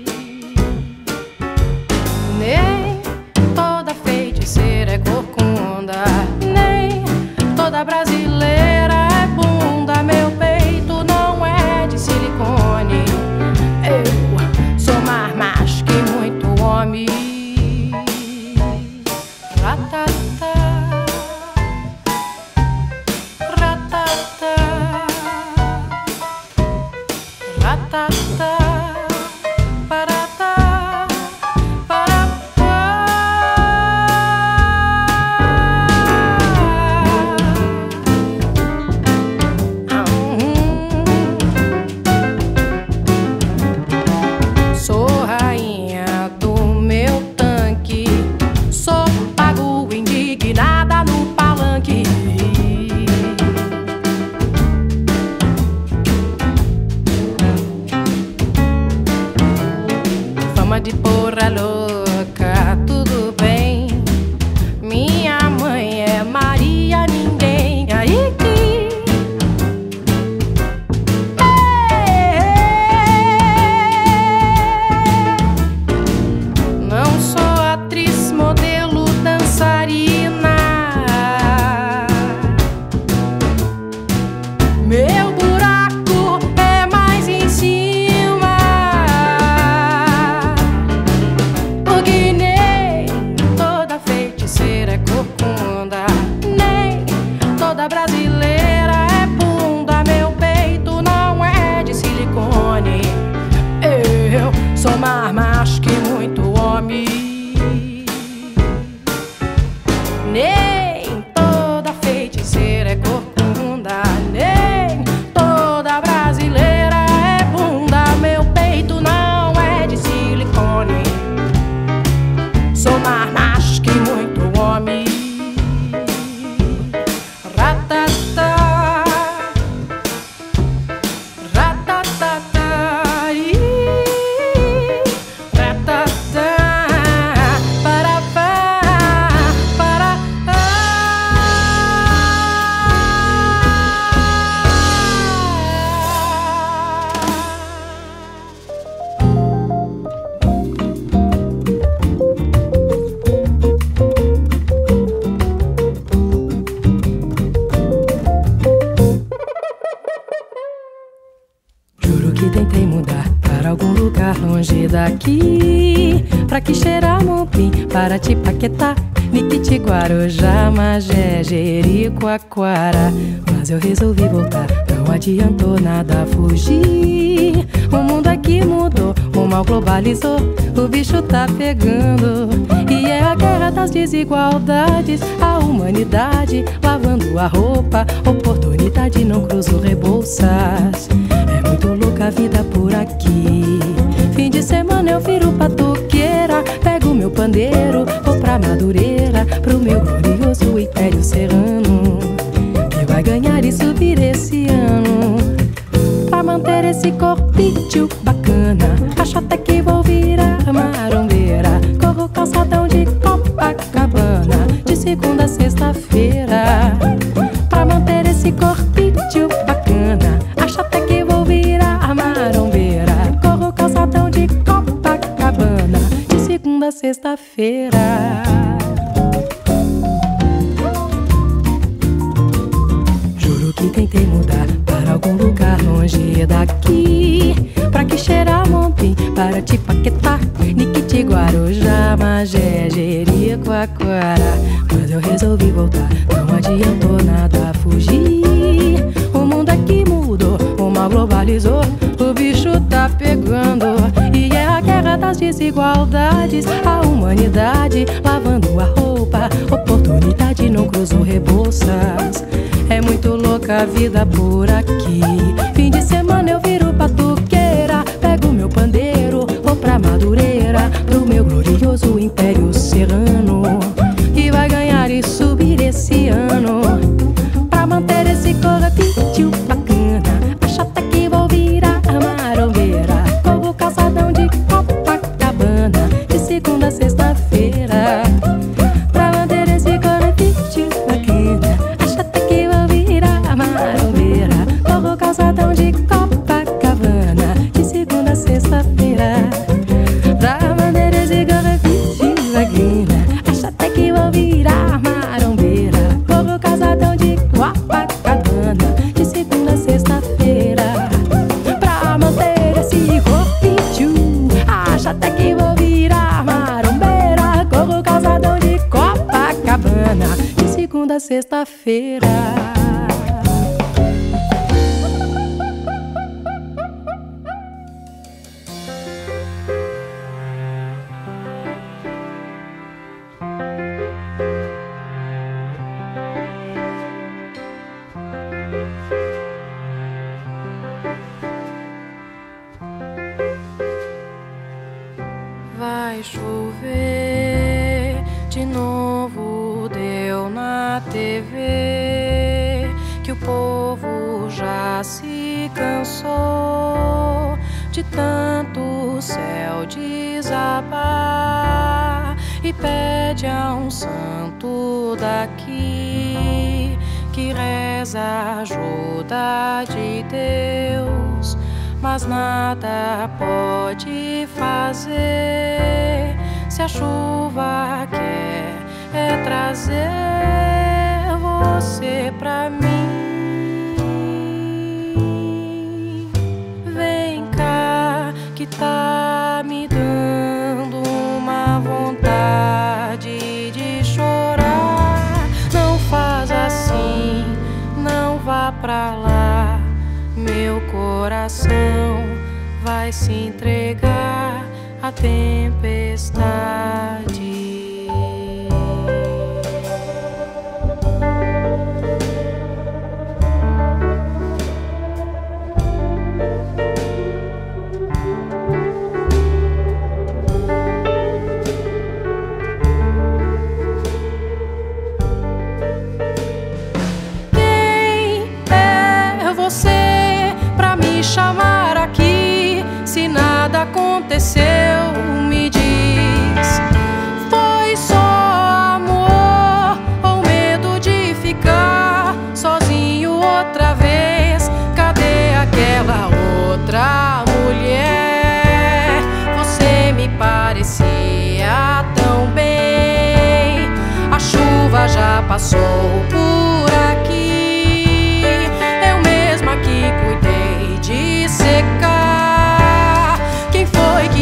Speaker 1: Nem toda feiticeira é corcunda, toda brasileira é bunda. Meu peito não é de silicone, eu sou mais macho que muito homem. Ratata, ratata, ratata, parata, parapá. Sou rainha do meu tanque, sou pago indignada no palanque. lugar longe daqui. Pra que Xeramobim, Paraty, Paquetá, Niquiti, Guarujá, Magé, Jericoacoara. Mas eu resolvi voltar, não adiantou nada fugir. O mundo aqui mudou, o mal globalizou, o bicho tá pegando. E é a guerra das desigualdades, a humanidade lavando a roupa. Oportunidade não cruzo Rebouças. É muito louca a vida por aqui. Fim de semana eu viro batuqueira, pego meu pandeiro, vou pra Madureira, pro meu glorioso Império Serrano, que vai ganhar e subir esse ano. Pra manter esse corpício bacana, acho até que vou virar marombeira. Corro calçadão de Copacabana, de segunda a sexta-feira. Pra manter esse corpício bacana, acho até que vou virar marombeira. Corro calçadão de Copacabana, de segunda a sexta-feira. Que tentei mudar para algum lugar longe daqui. Pra que Xeramobim, Paraty, Paquetá, Niquiti, Guarujá, Magé, Jericoacoara. Mas eu resolvi voltar, não adiantou nada fugir. O mundo aqui mudou, o mal globalizou, o bicho tá pegando. E é a guerra das desigualdades, a humanidade lavando a roupa. Oportunidade não cruzou Rebouças. É muito louca a vida por aqui. Fim de semana eu viro batuqueira, pego meu pandeiro, vou pra Madureira, pro meu glorioso Império Serrano, que vai ganhar e subir esse ano. Pra manter esse corpício bacana, acho até que vou virar marombeira. Corro calçadão de Copacabana, de segunda a sexta-feira. Pra manter esse corpício bacana, acho até que vou virar marombeira. Corro calçadão de Copacabana, de segunda a sexta-feira. Pra manter esse corpício bacana, acho até que vou virar marombeira. Corro calçadão de Copacabana, de segunda a sexta-feira. Pra manter esse corpício, acho até que vou virar marombeira. Corro calçadão de Copacabana, de segunda a sexta-feira. Vai chover de novo, deu na TV que o povo já se cansou de tanto o céu desabar e pede a um santo daqui que reza a ajuda de Deus, mas nada pode fazer se a chuva quer trazer você pra mim. Vem cá que tá me dando uma vontade de chorar. Não faz assim, não vá pra lá. Meu coração vai se entregar à tempestade. Quem é você pra me chamar aqui? Se nada aconteceu, me diz. Foi só amor ou medo de ficar sozinho outra vez? Cadê aquela outra mulher? Você me parecia tão bem. A chuva já passou por aqui. Eu mesma que cuidei de secar. Quem foi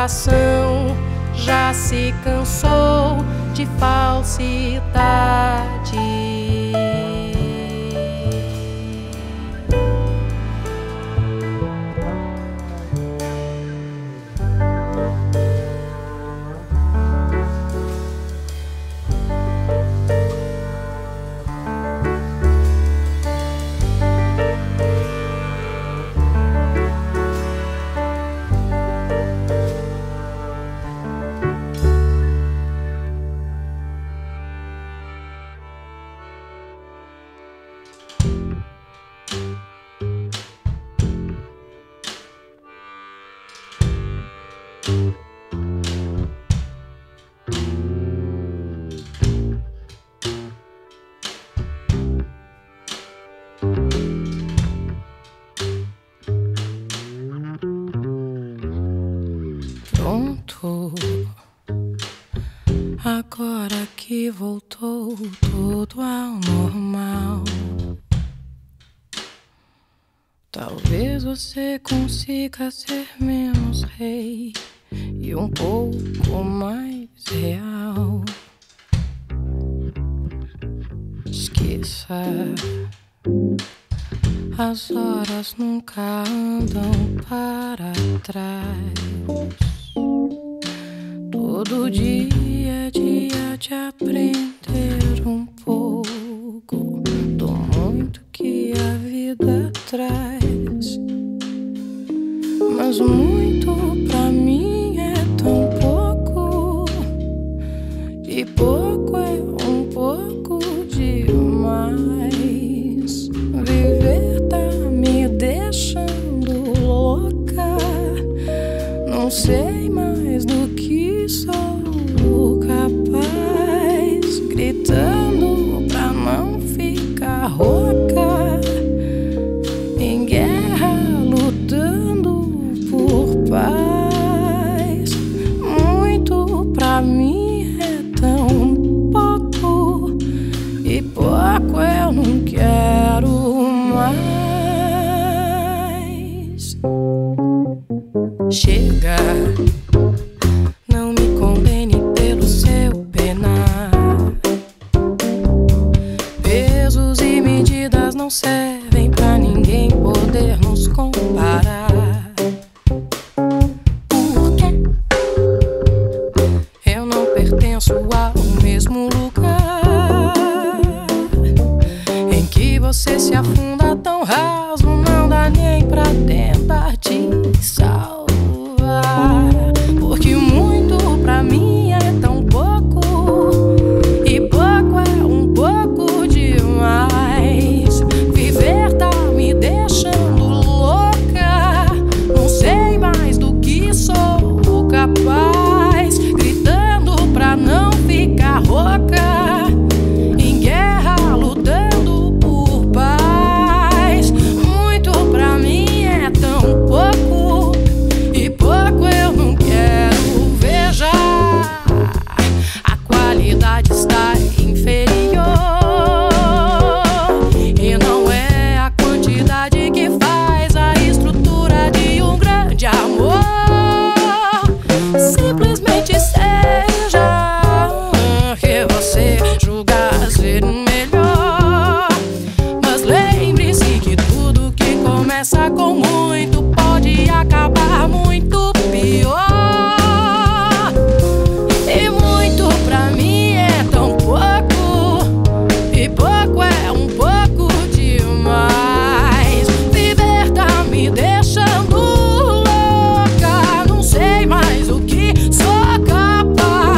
Speaker 1: coração já se cansou de falsidade. Pronto, agora que voltou tudo ao normal, talvez você consiga ser menos rei e um pouco mais real. Esqueça, as horas nunca andam para trás. Todo dia é dia de aprender um pouco do muito que a vida traz. Mas muito pra mim é tão pouco, e pouco é um pouco demais. Viver tá me deixando louca, não sei mais do que sou capaz, gritando pra não ficar rouca, em guerra lutando por paz. Muito pra mim é tão pouco, e pouco eu não quero mais. Chega, não me condene pelo seu penar. Pesos e medidas não servem pra ninguém poder nos comparar. Porque eu não pertenço ao mesmo lugar em que você se afunda tão raso, não dá nem pra tentar te salvar. Porque muito pra mim é tão pouco, e pouco é um pouco demais. Viver tá me deixando louca, não sei mais do que sou capaz, gritando pra não ficar rouca, em guerra lutando por paz. Muito pra mim é tão pouco, e pouco eu não quero. Veja, a qualidade está inferior, e não é a quantidade que faz a estrutura de um grande amor. Simplesmente seja que você julga ser melhor, mas lembre-se que tudo que começa com muito pode acabar muito pior. E muito pra mim é tão pouco, e pouco é um pouco demais. Viver tá me deixando louca, não sei mais o que sou capaz.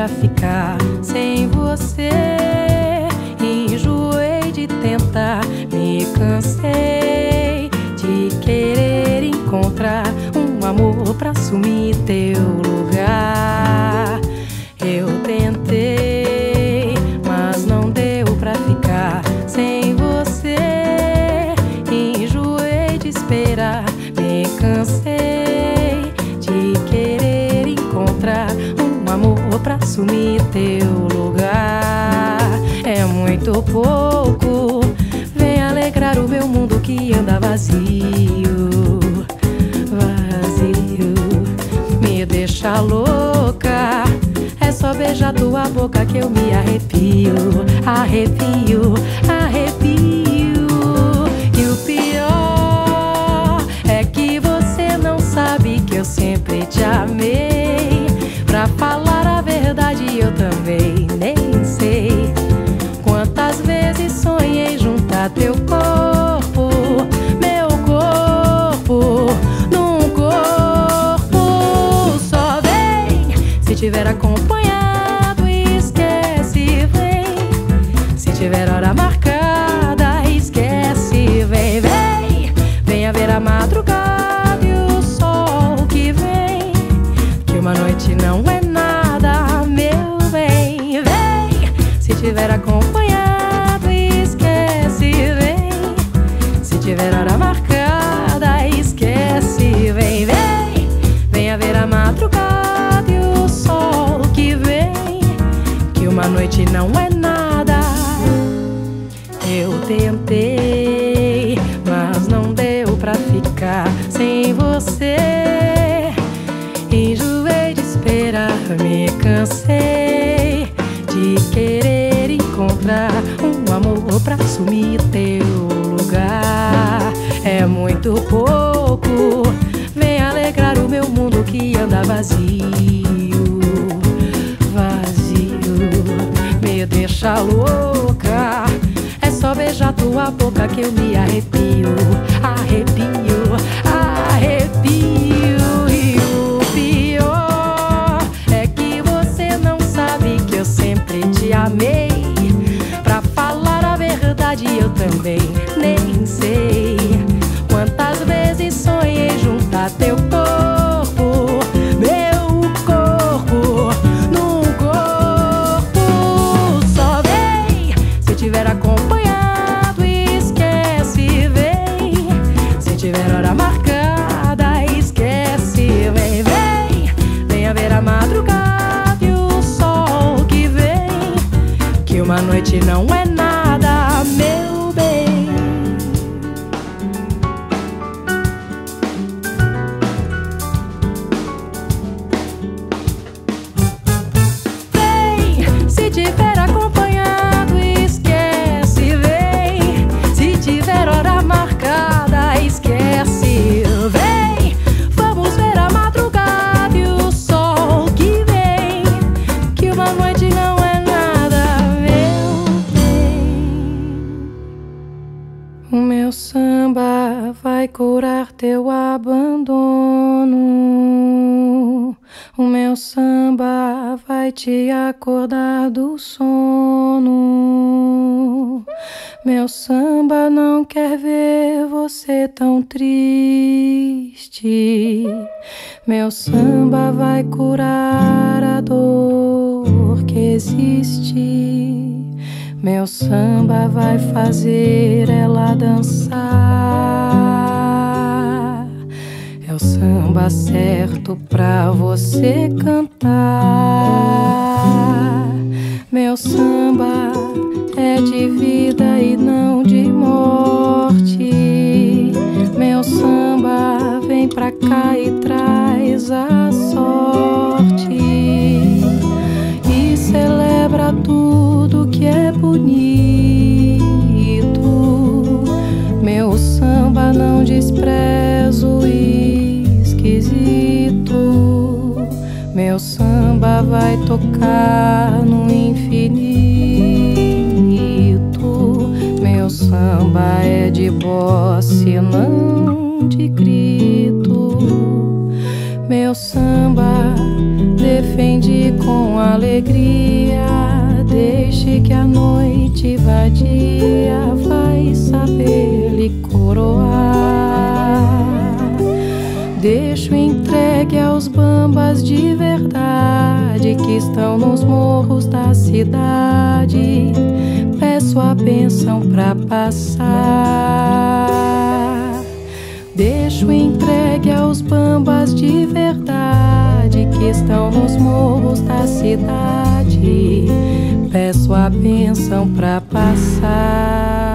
Speaker 1: pra ficar sem você. Enjoei de tentar, me cansei de querer encontrar um amor pra assumir teu lugar. Eu tentei, mas não deu pra ficar sem você. Enjoei de esperar, me cansei de querer encontrar um amor pra assumir teu lugar. É muito pouco, vem alegrar o meu mundo que anda vazio, vazio. Me deixa louca, é só beijar tua boca que eu me arrepio, arrepio, arrepio. E o pior é que você não sabe que eu sempre te amei. Pra falar a verdade eu também nem sei quantas vezes sonhei juntar teu corpo, meu corpo, num corpo só. Vem, se tiver acompanhado, esquece, vem. Se tiver hora marcada, esquece, vem, vem. Venha ver a madrugada e o sol que vem, que uma noite não é nada, meu bem. Vem, se tiver acompanhado, esquece, vem. Se tiver hora marcada, esquece, vem, vem. Venha ver a madrugada e o sol que vem, que uma noite não é nada. Eu tentei, mas não deu pra ficar sem você. Enjoei de esperar, me cansei de querer encontrar um amor pra assumir teu lugar. É muito pouco, vem alegrar o meu mundo que anda vazio, vazio. Me deixa louca, é só beijar tua boca que eu me arrepio, arrepio, arrepio. E o pior é que você não sabe que eu sempre te amei. Pra falar a verdade eu também nem sei quantas vezes sonhei juntar teu corpo, meu corpo, num corpo só. Vem, se tiver acompanhado, esquece, vem. Se tiver hora marcada, esquece, vem, vem. Venha ver a madrugada e o sol que vem, que uma noite não é nada, meu bem. Vem, se tiver acompanhado, esquece, vem. Se tiver hora marcada, esquece, vem. Vamos ver a madrugada e o sol que vem, que uma noite não é nada, meu bem. O meu samba vai curar teu abandono. O meu samba vai te acordar do sono. Meu samba não quer ver você tão triste. Meu samba vai curar a dor que existe. Meu samba vai fazer ela dançar. É o samba certo pra você cantar. Meu samba é de vida e não de morte. Meu samba vem pra cá e traz a sorte e celebra tudo que é bonito. Meu samba não despreza o esquisito. Meu samba vai tocar no infinito. Meu samba é de bossa, não de grito. Meu samba defende com alegria, deixe que a noite vadia vai saber lhe coroar. Deixo entregue aos bambas de verdade que estão nos morros da cidade. Peço a bênção pra passar. Deixo entregue aos bambas de verdade que estão nos morros da cidade. Peço a bênção pra passar.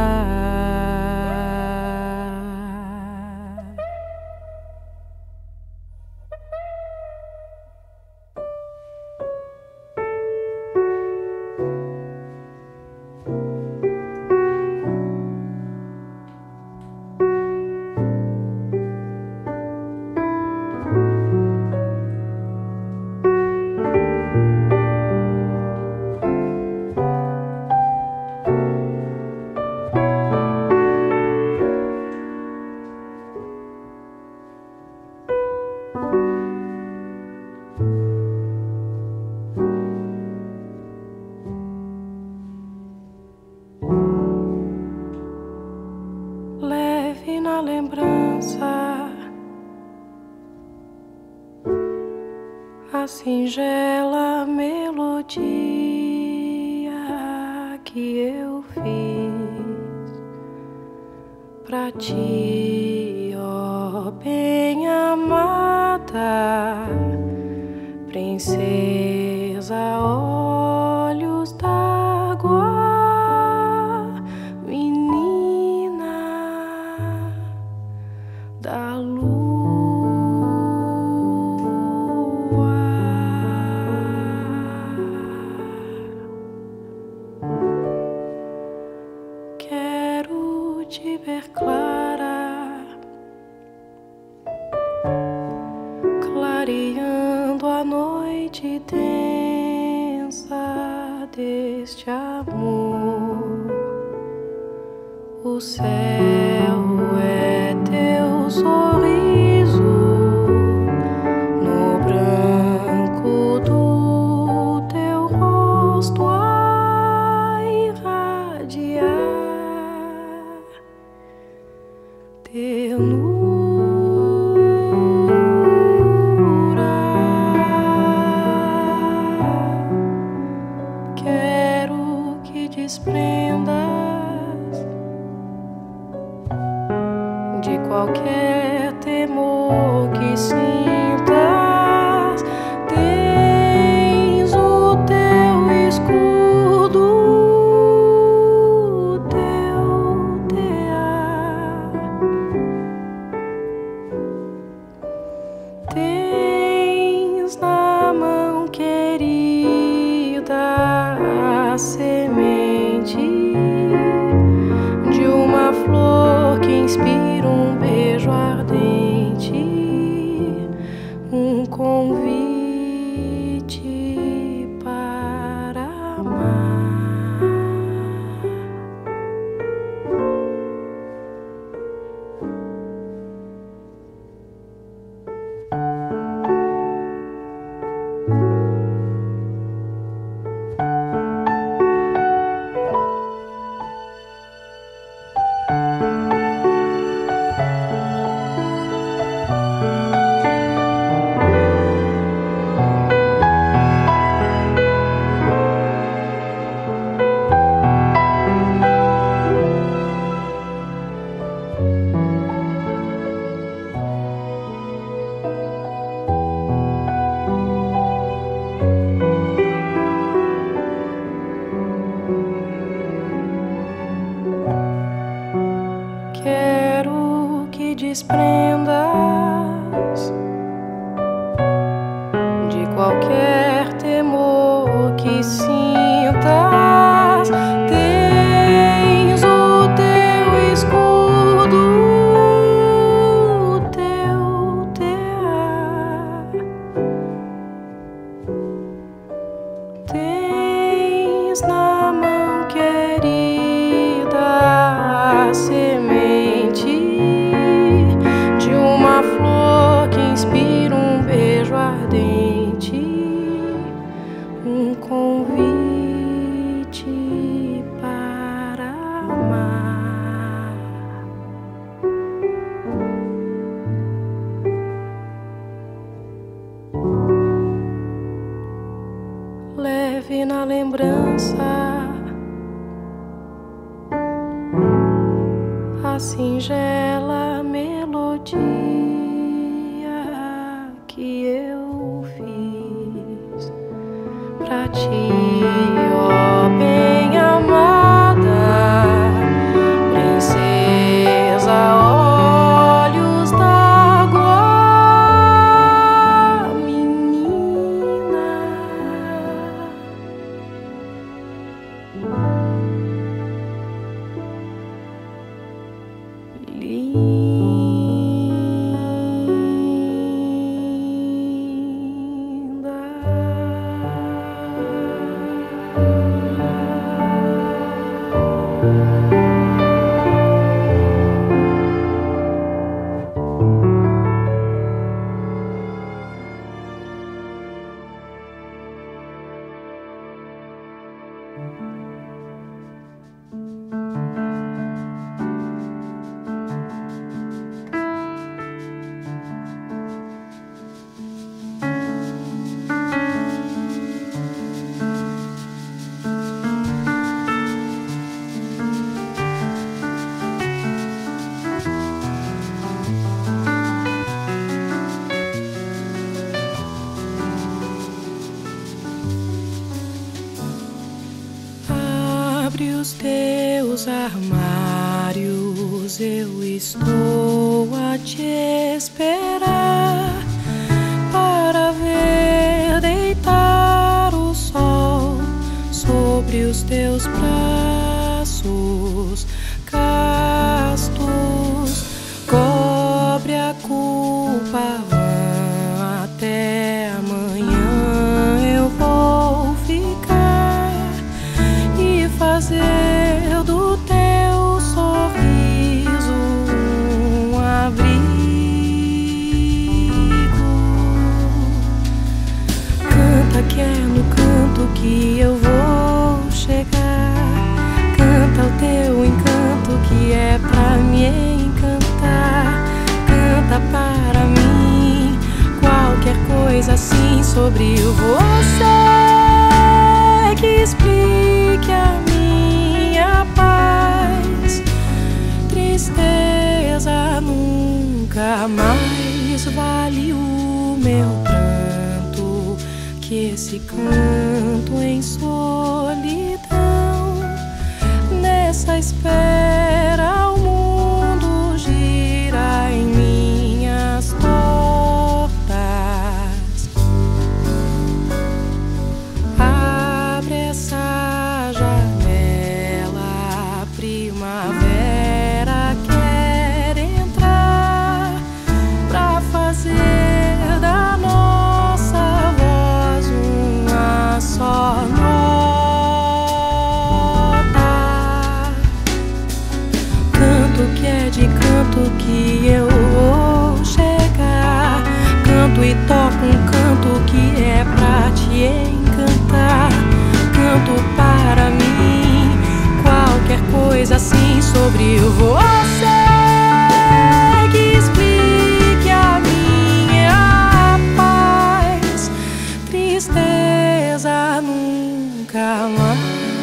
Speaker 1: Leve na lembrança a singela melodia que eu fiz pra ti, ó bem amada princesa, olhos d'água, menina da lua. Quero te ver clara, clareando a noite densa deste amor. O céu é teu sorriso no branco do teu rosto a irradiar ternura. Quero que desprendas de qualquer temor que sintas. Tens o teu escudo, o teu tear. Tens na mão querida a semente de uma flor que inspira um beijo ardente, um convite para amar. Quero que desprendas de qualquer temor que sintas. Tens o teu escudo, o teu tear. Tens na mão querida a semente de uma flor que inspira um beijo ardente, leve na lembrança a singela melodia que eu fiz pra ti, ó bem amada princesa, olhos d'água, menina. Abre os teus armários, eu estou a te esperar para ver deitar o sol sobre os teus braços castos. Cobre a culpa vã, até amanhã eu vou ficar e fazer do teu sorriso um abrigo. Canta que é no canto que eu vou chegar. Canta o teu encanto que é pra me encantar. Canta para mim qualquer coisa assim sobre você que explique a minha paz. Tristeza nunca mais vale o meu pranto, que esse canto em solidão. Nessa espera o mundo gira em minhas tortas. Abre essa janela, a primavera quer entrar pra fazer da nossa voz uma só nota. Canto que é de canto que eu vou chegar. Canto e toco um canto que é pra te encantar. Canto para mim qualquer coisa assim sobre você que explique a minha paz. Tristeza nunca mais.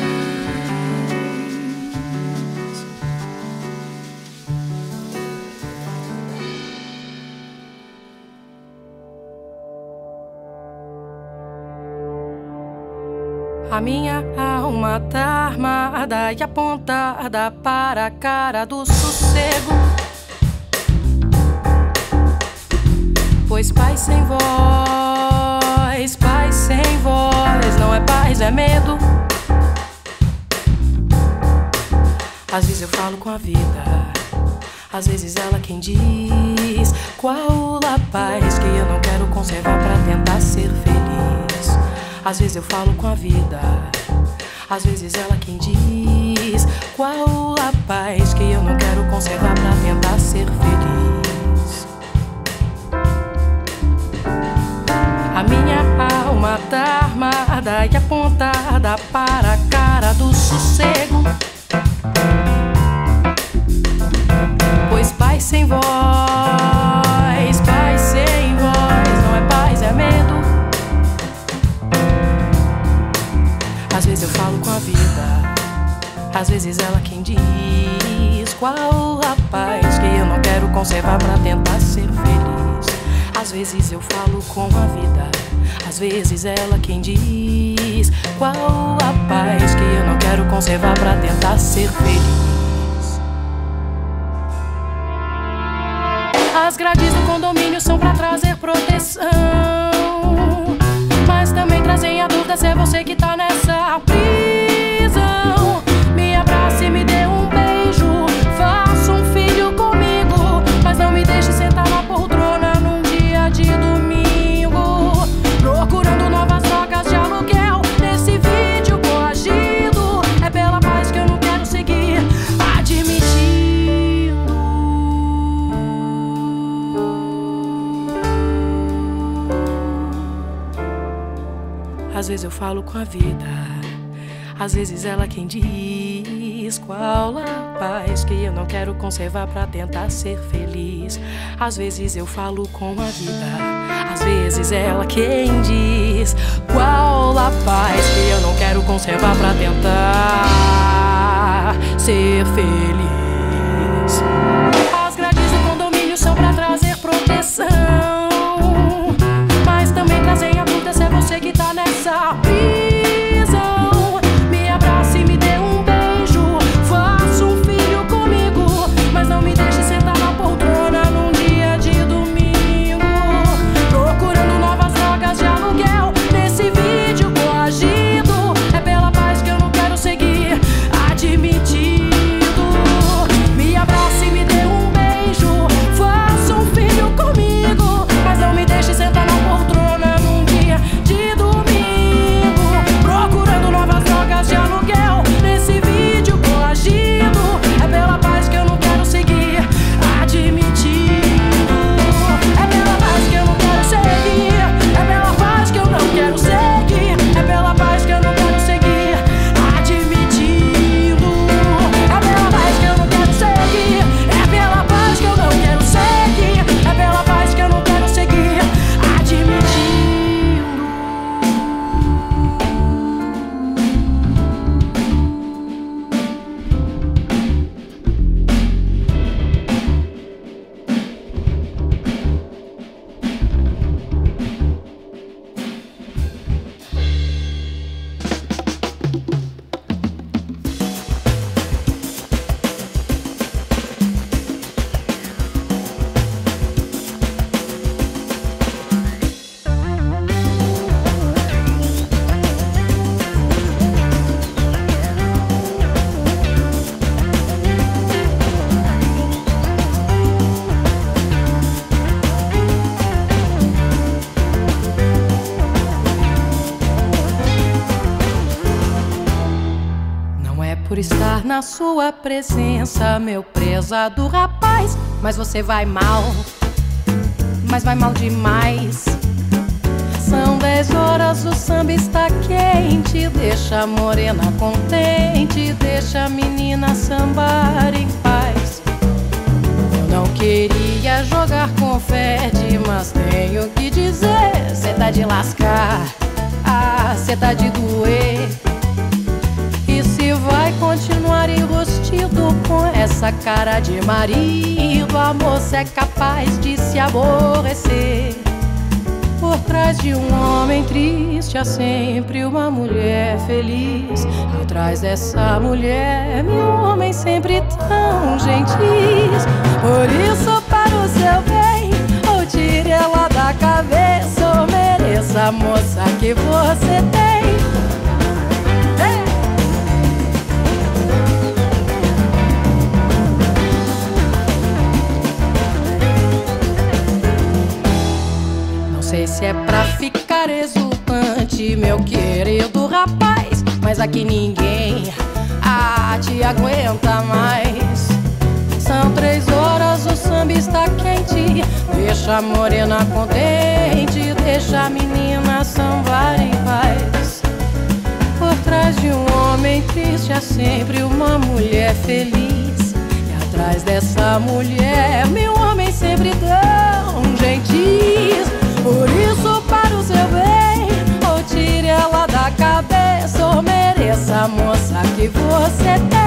Speaker 1: A minha alma tá armada e apontada para a cara do sossego. Pois paz sem voz, não é paz, é medo. Às vezes eu falo com a vida, às vezes ela quem diz qual a paz que eu não quero conservar pra tentar ser feliz. Às vezes eu falo com a vida, às vezes ela quem diz qual a paz que eu não quero conservar pra tentar ser feliz. A minha alma tá armada e apontada para a cara do sossego. Pois paz sem voz, não é paz, é medo. Às vezes eu falo com a vida, às vezes ela quem diz qual rapaz que eu não quero conservar pra tentar ser feliz. Às vezes eu falo com a vida, às vezes ela quem diz qual rapaz que eu não quero conservar pra tentar ser feliz. As grades do condomínio são pra trazer proteção, mas também trazem a dúvida se é você que tá nessa prisão. Me abrace e me dê um beijo, faça um filho comigo, mas não me deixe sentar na poltrona num dia de domingo, procurando novas drogas de aluguel nesse vídeo coagido. É pela paz que eu não quero seguir admitindo. Às vezes eu falo com a vida, às vezes ela quem diz qual a paz que eu não quero conservar pra tentar ser feliz. Às vezes eu falo com a vida, às vezes ela quem diz qual a paz que eu não quero conservar pra tentar ser feliz. As grades do condomínio são pra trazer proteção, mas também trazem a dúvida se é você que tá nessa prisão. Me abrace e me dê um beijo, faça um filho comigo, mas não me deixe sentar na poltrona num dia de domingo, procurando novas drogas de aluguel nesse vídeo coagido. É pela paz que eu não quero seguir admitindo. Me abrace e me dê um beijo, faça um filho comigo, mas não me deixe sentar na poltrona num dia de domingo, procurando novas drogas de aluguel nesse vídeo coagido. É pela paz que eu não quero seguir admitindo. É pela paz que eu não quero seguir, é pela paz que eu não quero seguir, é pela paz que eu não quero seguir admitindo. É pela paz que eu não quero seguir, é pela paz que eu não quero seguir, é pela paz que eu não quero seguir admitindo. Por estar na sua presença, meu prezado rapaz, mas você vai mal, mas vai mal demais. São 10 horas, o samba está quente, deixa a morena contente, deixa a menina sambar em paz. Eu não queria jogar confete, mas tenho que dizer, cê tá de lascar, cê tá de doer. E se vai continuar enrustido com essa cara de marido, a moça é capaz de se aborrecer. Por trás de um homem triste há sempre uma mulher feliz. Atrás dessa mulher, meu homem sempre tão gentis. Por isso, para o seu bem, ou tire ela da cabeça, ou mereça a moça que você tem. Não sei se é pra ficar exultante, meu querido rapaz, mas aqui ninguém te aguenta mais. São 3 horas, o samba está quente, deixa a morena contente, deixa a menina sambar em paz. Por trás de um homem triste há sempre uma mulher feliz. E atrás dessa mulher, meu homem sempre tão gentil. Por isso, para o seu bem, ou tire ela da cabeça, ou que você tem.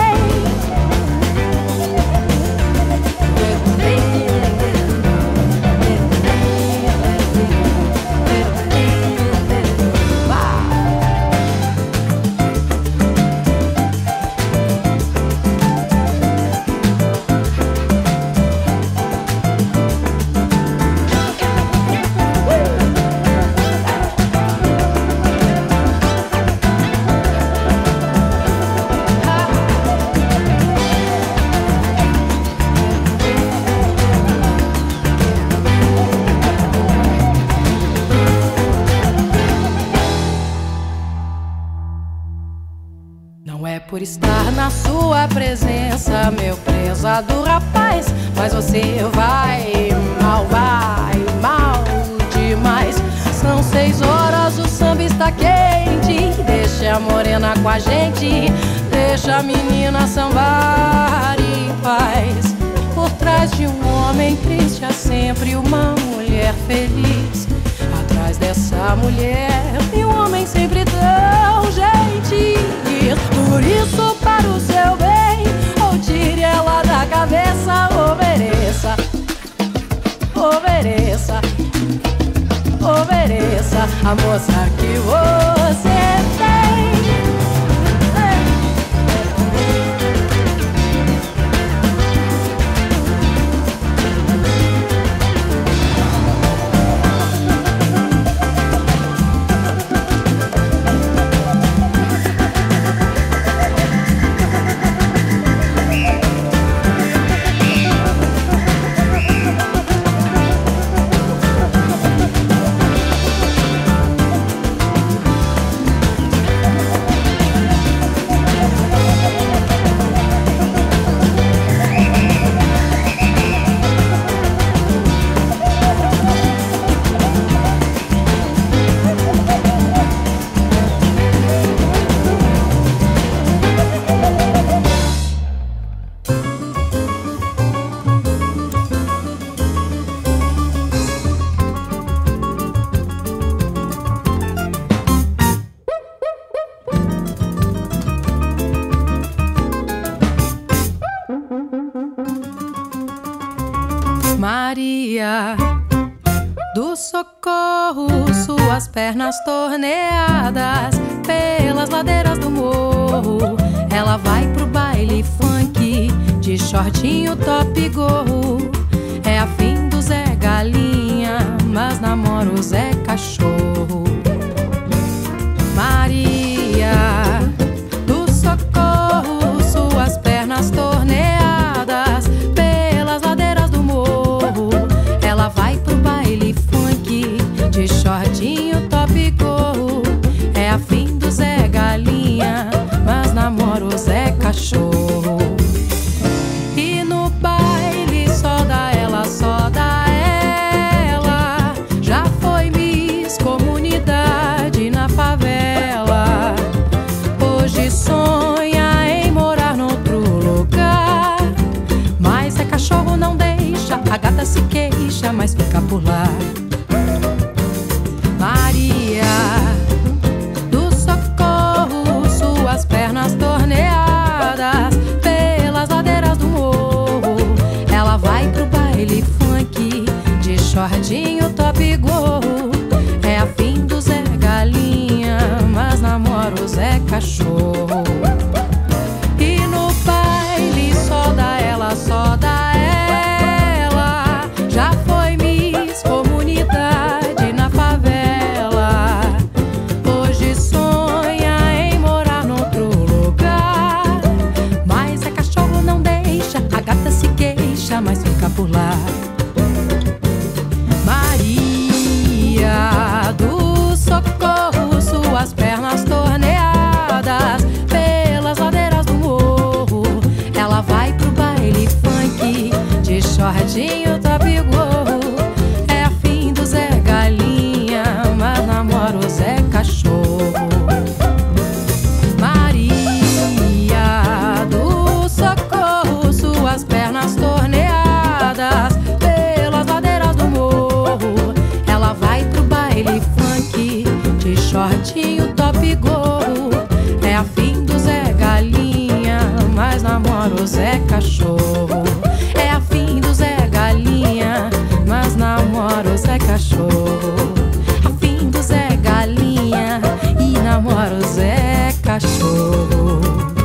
Speaker 1: Não é por estar na sua presença, meu prezado rapaz, mas você vai mal demais. São 6 horas, o samba está quente. Deixa a morena com a gente, deixa a menina sambar em paz. Por trás de um homem triste há sempre uma mulher feliz. Atrás dessa mulher tem um homem sempre tão gentil. Por isso, para o seu bem, ou tire ela da cabeça, obedeça, obedeça, obedeça a moça que você tem. Maria do Socorro, suas pernas torneadas pelas ladeiras do morro. Ela vai pro baile funk de shortinho, top e gorro. É afim do Zé Galinha, mas namora o Zé Cachorro. Maria do Socorro, suas pernas torneadas pelas ladeiras do morro. Ela vai pro baile funk de shortinho, top e gorro. É afim do Zé Galinha, mas namora o Zé Cachorro. E no baile só dá ela, só dá ela. Já foi Miss Comunidade na favela. Hoje sonha em morar noutro lugar, mas é cachorro não deixa. A gata se queixa, mas fica por lá. Maria do Socorro, suas pernas torneadas pelas ladeiras do morro. Ela vai pro baile funk de shortinho, top e gorro. É afim do Zé Galinha, mas namora o Zé Cachorro. E no baile só dá ela, só dá ela. Já foi Miss Comunidade na favela. Hoje sonha em morar noutro lugar, mas é cachorro não deixa. A gata se queixa, mas fica por lá. Maria do Socorro, suas pernas torneadas pelas ladeiras do morro. Ela vai pro baile funk de shortinho, top e gorro. É afim do Zé Galinha, mas namora o Zé Cachorro. Maria do Socorro, suas pernas torneadas pelas ladeiras do morro. Ela vai pro baile funk de shortinho, top e gorro. É afim do Zé Galinha, namoro Zé Cachorro. É afim do Zé Galinha, mas namoro Zé Cachorro. Afim do Zé Galinha e namoro Zé Cachorro.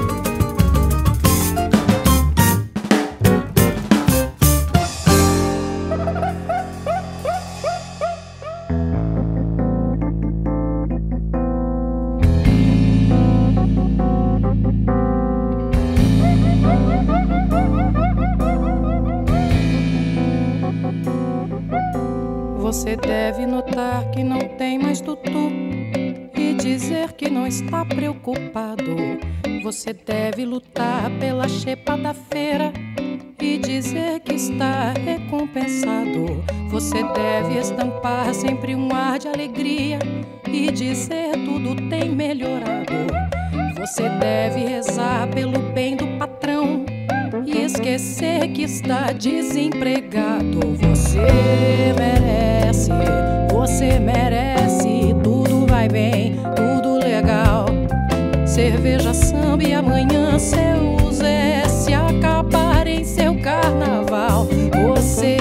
Speaker 1: Você deve notar que não tem mais tutu e dizer que não está preocupado. Você deve lutar pela xepa da feira e dizer que está recompensado. Você deve estampar sempre um ar de alegria e dizer tudo tem melhorado. Você deve rezar pelo bem do patrão e esquecer que está desempregado. Você merece, tudo vai bem, tudo legal. Cerveja, samba e amanhã seu Zé se acabar em seu carnaval. Você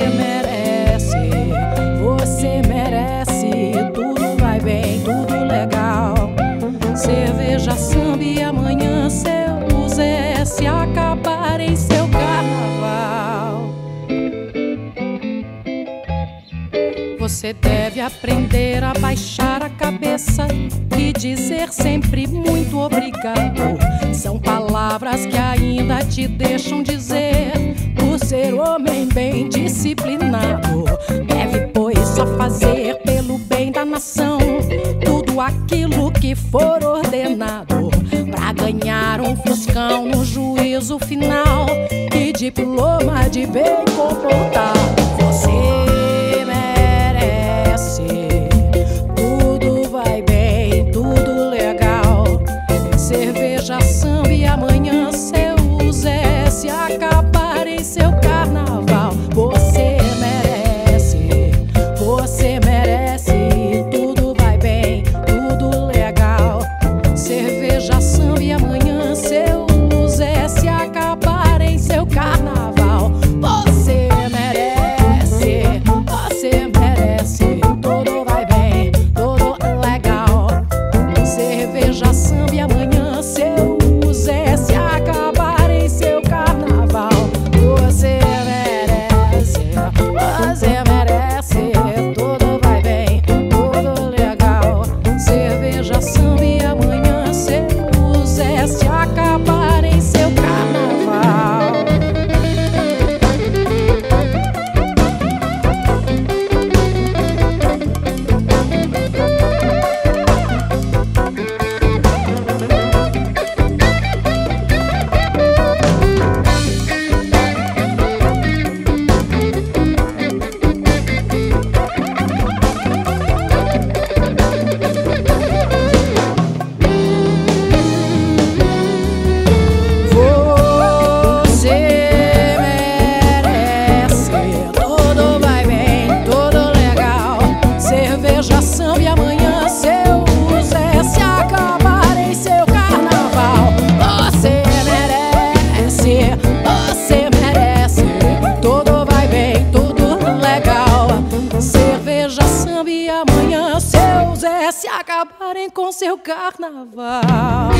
Speaker 1: merece, tudo vai bem, tudo legal. Cerveja, samba e amanhã seu Zé se acabar em seu carnaval. Você deve aprender a baixar a cabeça e dizer sempre muito obrigado. São palavras que ainda te deixam dizer por ser homem bem disciplinado. Deve, pois, só fazer pelo bem da nação tudo aquilo que for ordenado, pra ganhar um fuscão no juízo final e diploma de bem comportado. Você merece, tudo vai bem, tudo legal. Cerveja, samba e amanhã seu Zé se acabar em seu carnaval. Você merece, tudo vai bem, tudo legal. Cerveja, samba e amanhã seu Zé se acabar em seu carnaval. Você merece, tudo vai bem, tudo legal. Cerveja, samba e amanhã seu Zé se acabar em seu carnaval. Você merece, tudo vai bem, tudo legal. Cerveja, samba e amanhã seu Zé se acabar em seu carnaval. Se acabarem com seu carnaval.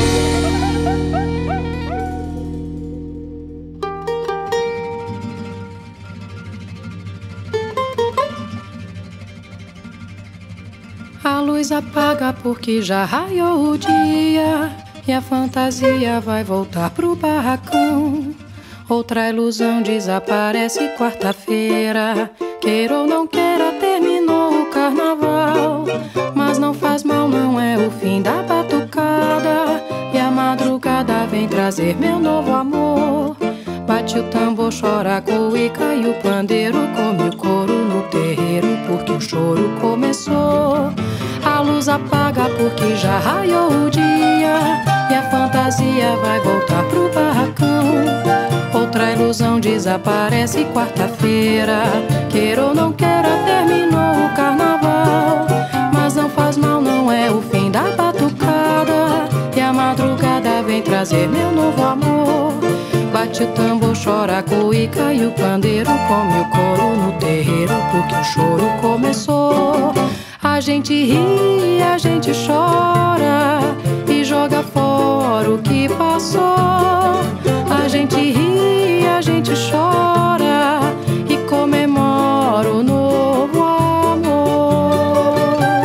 Speaker 1: A luz apaga porque já raiou o dia e a fantasia vai voltar pro barracão. Outra ilusão desaparece quarta-feira. Queira ou não queira, terminou o carnaval. Mas não faz mal, não é o fim da batucada. E a madrugada vem trazer meu novo amor. Bate o tambor, chora a cuíca e o pandeiro come o couro no terreiro, porque o choro começou. A luz apaga porque já raiou o dia e a fantasia vai voltar pro barracão. Outra ilusão desaparece quarta-feira. Queira ou não queira, terminou o carnaval. Mas não faz mal, não é o fim da batucada. E a madrugada vem trazer meu novo amor. Bate o tambor, chora a cuíca e o pandeiro come o couro no terreiro, porque o choro começou. A gente ri, a gente chora e joga fora o que passou. A gente ri, a gente chora e comemora o novo amor.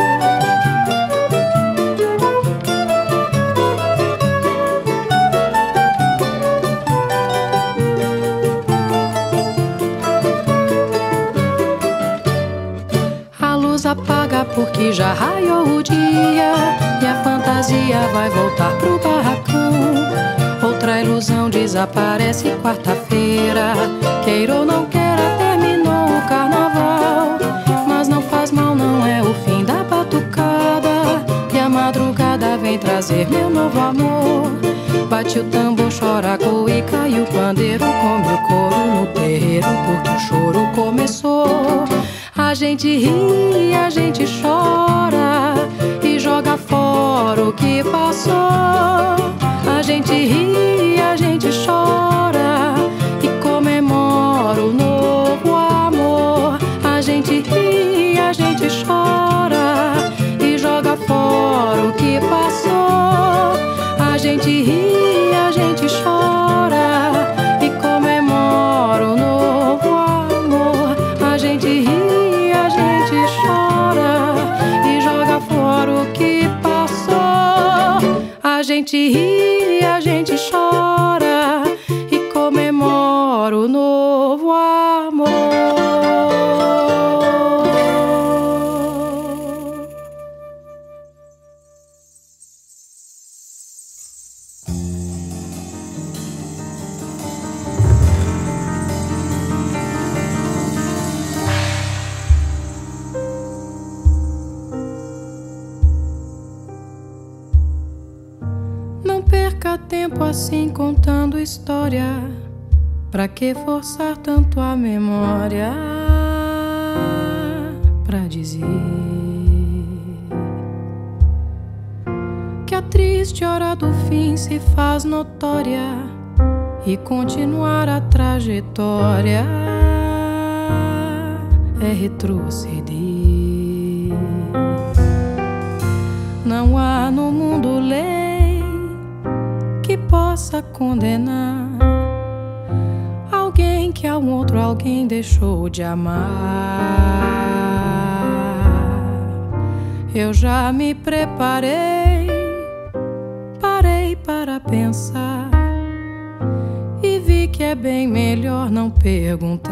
Speaker 1: A luz apaga porque já raiou o dia e a fantasia vai voltar pro barracão. Outra ilusão desaparece quarta-feira. Queira ou não queira, terminou o carnaval. Mas não faz mal, não é o fim da batucada. E a madrugada vem trazer meu novo amor. Bate o tambor, chora a cuíca e o pandeiro come o couro no terreiro, porque o choro começou. A gente ri, a gente chora e joga fora o que passou. A gente ri, a gente chora e comemora o novo amor. A gente ri, a gente chora e joga fora o que passou. A gente ri, a gente chora e comemora o novo amor. A gente ri, a gente chora e joga fora o que passou. A gente ri, a gente chora e comemora o novo amor. Não perca tempo assim contando história. Pra que forçar tanto a memória pra dizer que a triste hora do fim se faz notória e continuar a trajetória é retroceder. Não há no mundo lei que possa condenar alguém que a um outro alguém deixou de amar. Eu já me preparei, parei para pensar e vi que é bem melhor não perguntar.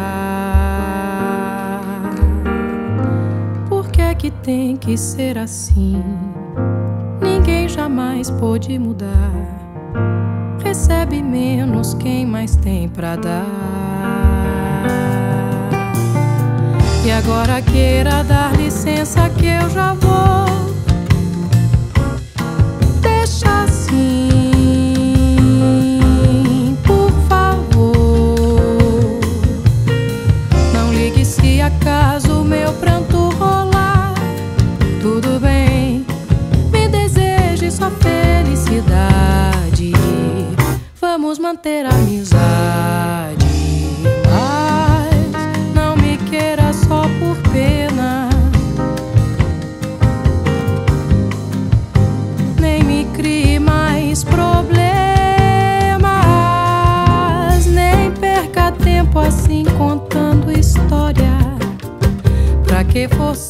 Speaker 1: Por que é que tem que ser assim? Ninguém jamais pôde mudar. Recebe menos quem mais tem pra dar. E agora queira dar licença que eu já vou. Deixa assim, por favor. Não ligue se acaso meu pranto rolar. Tudo bem, me deseje só felicidade. Vamos manter a amizade, mas não me queira só por pena. Nem me crie mais problemas. Nem perca tempo assim contando história. Pra que forçar